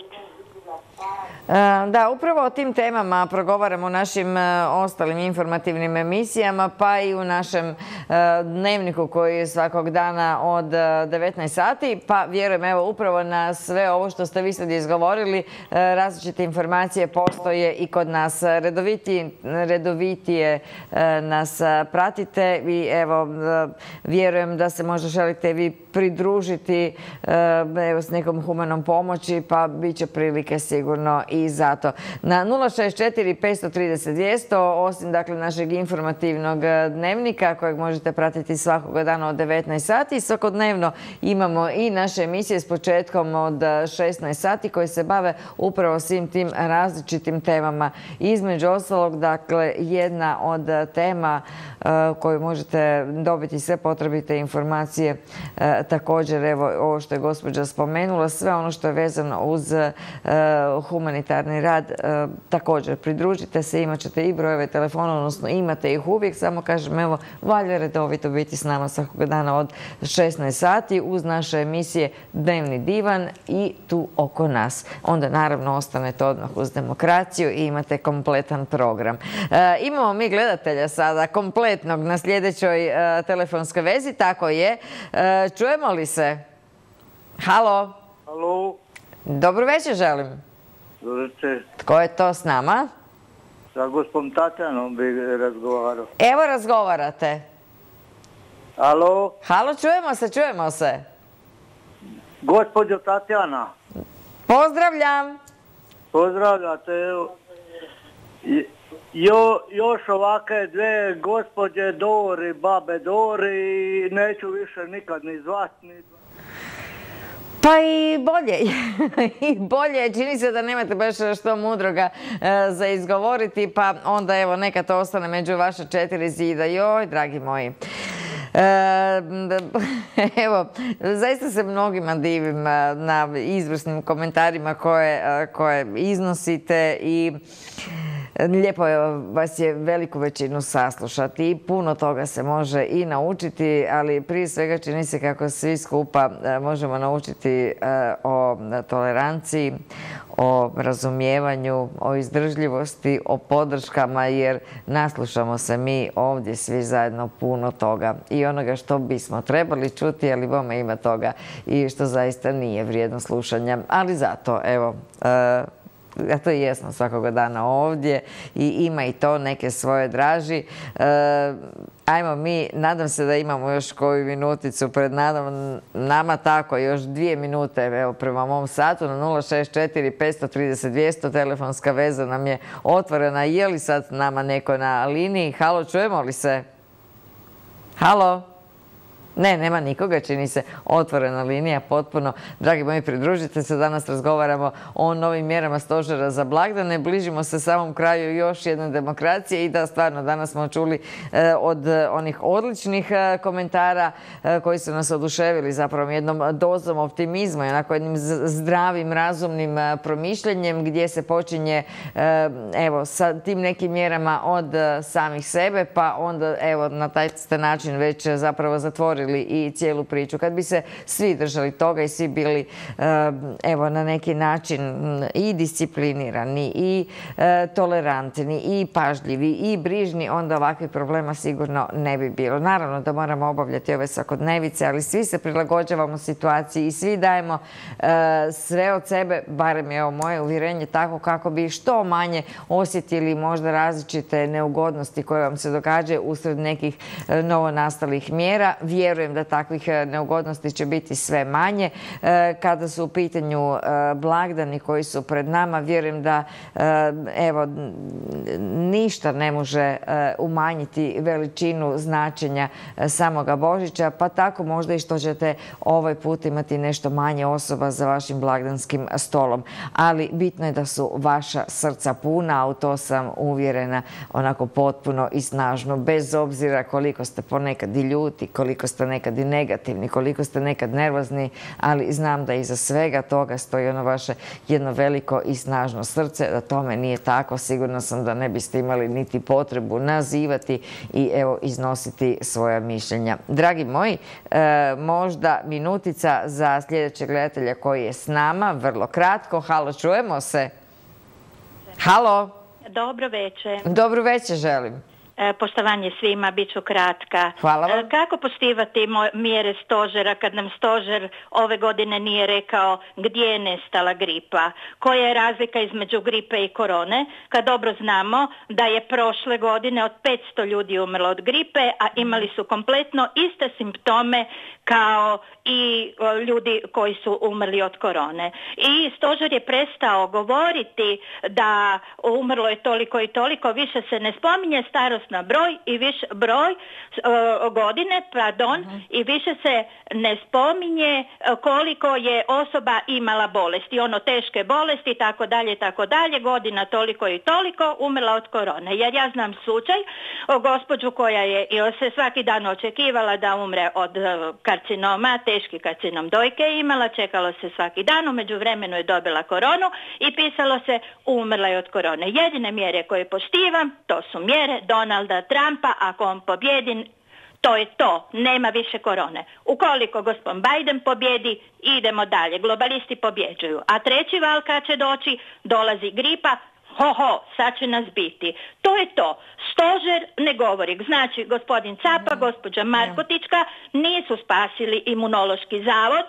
S1: Da, upravo o tim temama progovaramo u našim ostalim informativnim emisijama, pa i u našem dnevniku koji je svakog dana od devetnaest sati. Pa vjerujem, evo, upravo na sve ovo što ste vi sad izgovorili, različite informacije postoje i kod nas. Redovitije, redovitije nas pratite i evo, vjerujem da se možda želite vi pridružiti evo, s nekom humanom pomoći, pa bit će prilike sigurno i zato. Na nula šest četiri petsto trideset dvjesto, osim dakle našeg informativnog dnevnika kojeg možete pratiti svakog dana od devetnaest sati, svakodnevno imamo i naše emisije s početkom od šesnaest sati koje se bave upravo svim tim različitim temama. Između ostalog, dakle, jedna od tema koju možete dobiti sve potrebite informacije, također, evo, ovo što je gospođa spomenula, sve ono što je vezano uz humanitarne humanitarni rad, također pridružite se, imat ćete i brojeve telefona, odnosno imate ih uvijek, samo kažem, evo, valja redovito biti s nama svakog dana od šesnaest sati uz naše emisije Dnevni divan i Tu oko nas. Onda naravno ostanete odmah uz Demokraciju i imate kompletan program. E, imamo mi gledatelja sada kompletnog na sljedećoj e, telefonskoj vezi, tako je. E, čujemo li se? Halo?
S18: Halo?
S1: Dobro večer želim.
S18: Dobro večer.
S1: Tko je to s nama?
S18: Sa gospodom Tatjanom bi razgovarao.
S1: Evo razgovarate.
S18: Halo?
S1: Halo, čujemo se, čujemo se.
S18: Gospođo Tatjana.
S1: Pozdravljam.
S18: Pozdravljate. Jo, još ovake dve gospođe Dori, babe Dori i neću više nikad ni zvat, ni zvat.
S1: Pa i bolje, i bolje, čini se da nemate baš što mudroga e, za izgovoriti, pa onda evo neka to ostane među vaša četiri zida. Joj, dragi moji. E, evo, zaista se mnogima divim na izvrsnim komentarima koje, koje iznosite i lijepo vas je veliku većinu saslušati i puno toga se može i naučiti, ali prije svega čini se kako svi skupa možemo naučiti o toleranciji, o razumijevanju, o izdržljivosti, o podrškama, jer naslušamo se mi ovdje svi zajedno puno toga i onoga što bismo trebali čuti, ali bome ima toga i što zaista nije vrijedno slušanja. Ali zato, evo, ja to i jesam svakoga dana ovdje i ima i to neke svoje draži. E, ajmo mi, nadam se da imamo još koju minuticu pred nadam, nama, tako, još dvije minute, evo, prema mom satu, na nula šest četiri pet tri nula dvjesto, telefonska veza nam je otvorena. Je li sad nama neko na liniji? Halo, čujemo li se? Halo? Ne, nema nikoga, čini se otvorena linija potpuno. Dragi moji, pridružite se, danas razgovaramo o novim mjerama stožera za blagdane. Bližimo se samom kraju još jedne Demokracije i da stvarno danas smo čuli eh, od onih odličnih eh, komentara eh, koji su nas oduševili zapravo jednom dozom optimizma i onako jednim zdravim, razumnim eh, promišljanjem gdje se počinje eh, evo sa tim nekim mjerama od eh, samih sebe, pa onda evo na taj ste način već eh, zapravo zatvorili i cijelu priču. Kad bi se svi držali toga i svi bili evo na neki način i disciplinirani i tolerantni i pažljivi i brižni, onda ovakvih problema sigurno ne bi bilo. Naravno da moramo obavljati ove svakodnevice, ali svi se prilagođavamo situaciji i svi dajemo sve od sebe, barem je ovo moje uvjerenje, tako kako bi što manje osjetili možda različite neugodnosti koje vam se događaju usred nekih novonastalih mjera. Vjerujem da takvih neugodnosti će biti sve manje. Kada su u pitanju blagdani koji su pred nama, vjerujem da evo ništa ne može umanjiti veličinu značenja samoga Božića, pa tako možda i što ćete ovaj put imati nešto manje osoba za vašim blagdanskim stolom. Ali bitno je da su vaša srca puna, a u to sam uvjerena onako potpuno i snažno, bez obzira koliko ste ponekad i ljuti, koliko ste nekad i negativni, koliko ste nekad nervozni, ali znam da iza svega toga stoji ono vaše jedno veliko i snažno srce. Da tome nije tako, sigurno sam da ne biste imali niti potrebu nazivati i evo iznositi svoja mišljenja. Dragi moji, e, možda minutica za sljedećeg gledatelja koji je s nama, vrlo kratko. Halo, čujemo se? Halo?
S19: Dobro večer.
S1: Dobro večer želim.
S19: Poštovanje svima, bit ću kratka.
S1: Hvala vam.
S19: Kako poštivati mjere stožera kad nam stožer ove godine nije rekao gdje je nestala gripa? Koja je razlika između gripe i korone? Kad dobro znamo da je prošle godine od petsto ljudi umrlo od gripe, a imali su kompletno iste simptome kao i ljudi koji su umrli od korone. I stožer je prestao govoriti da umrlo je toliko i toliko, više se ne spominje starosna broj i više broj uh, godine, pardon, uh-huh. i više se ne spominje koliko je osoba imala bolesti, ono teške bolesti, tako dalje, tako dalje, godina toliko i toliko umrla od korone. Jer ja znam slučaj o gospođu koja je se svaki dan očekivala da umre od uh, karcinoma, teški karcinom dojke je imala, čekalo se svaki dan, u međuvremenu je dobila koronu i pisalo se umrla je od korone. Jedine mjere koje poštivam, to su mjere Donalda Trumpa, ako on pobjedi, to je to, nema više korone. Ukoliko gospodin Biden pobjedi, idemo dalje, globalisti pobjeđuju. A treći val kad će doći, dolazi gripa, ho ho, sad će nas biti. To je to. Stožer ne govori. Znači, gospodin Capa, gospođa Markotićka nisu spasili imunološki zavod,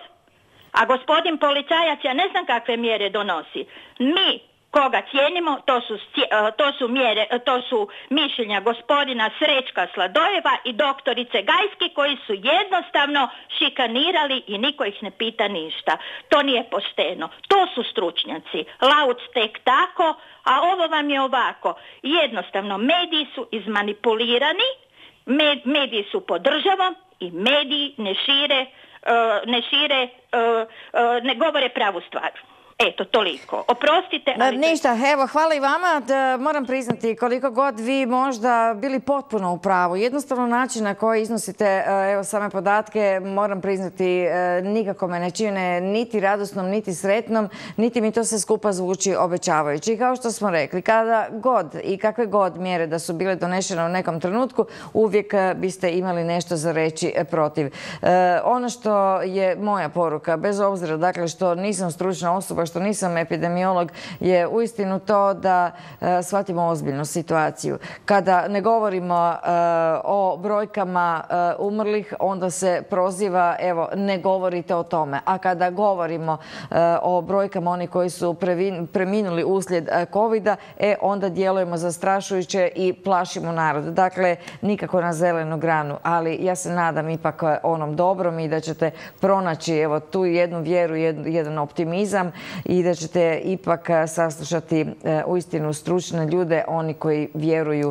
S19: a gospodin policajac, ja ne znam kakve mjere donosi. Mi koga cijenimo, to su, to su mjere, to su mišljenja gospodina Srećka Sladojeva i doktorice Gajski, koji su jednostavno šikanirali i niko ih ne pita ništa. To nije pošteno. To su stručnjaci. Lauc tek tako, a ovo vam je ovako. Jednostavno, mediji su izmanipulirani, med, mediji su pod državom i mediji ne šire, uh, ne šire, uh, uh, ne govore pravu stvar. Eto, toliko. Oprostite, ali...
S1: Ništa, evo, hvala i vama. Da, moram priznati, koliko god vi možda bili potpuno u pravu. Jednostavno način na koji iznosite evo, same podatke, moram priznati, nikako me ne čine niti radosnom, niti sretnom, niti mi to sve skupa zvuči obećavajući. I kao što smo rekli, kada god i kakve god mjere da su bile donešene u nekom trenutku, uvijek biste imali nešto za reći protiv. E, ono što je moja poruka, bez obzira dakle, što nisam stručna osoba, što nisam epidemiolog, je uistinu to da e, shvatimo ozbiljnu situaciju. Kada ne govorimo e, o brojkama e, umrlih, onda se proziva, evo, ne govorite o tome. A kada govorimo e, o brojkama onih koji su previn, preminuli uslijed covida, e, onda djelujemo zastrašujuće i plašimo narod. Dakle, nikako na zelenu granu, ali ja se nadam ipak onom dobrom i da ćete pronaći evo, tu jednu vjeru, jedan optimizam i da ćete ipak saslušati uistinu stručne ljude, oni koji vjeruju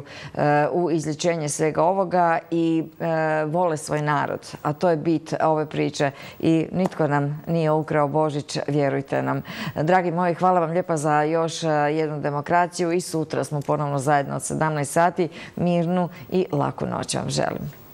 S1: u izlječenje svega ovoga i vole svoj narod. A to je bit ove priče i nitko nam nije ukrao Božić, vjerujte nam. Dragi moji, hvala vam lijepa za još jednu demokraciju i sutra smo ponovno zajedno od sedamnaest sati. Mirnu i laku noć vam želim.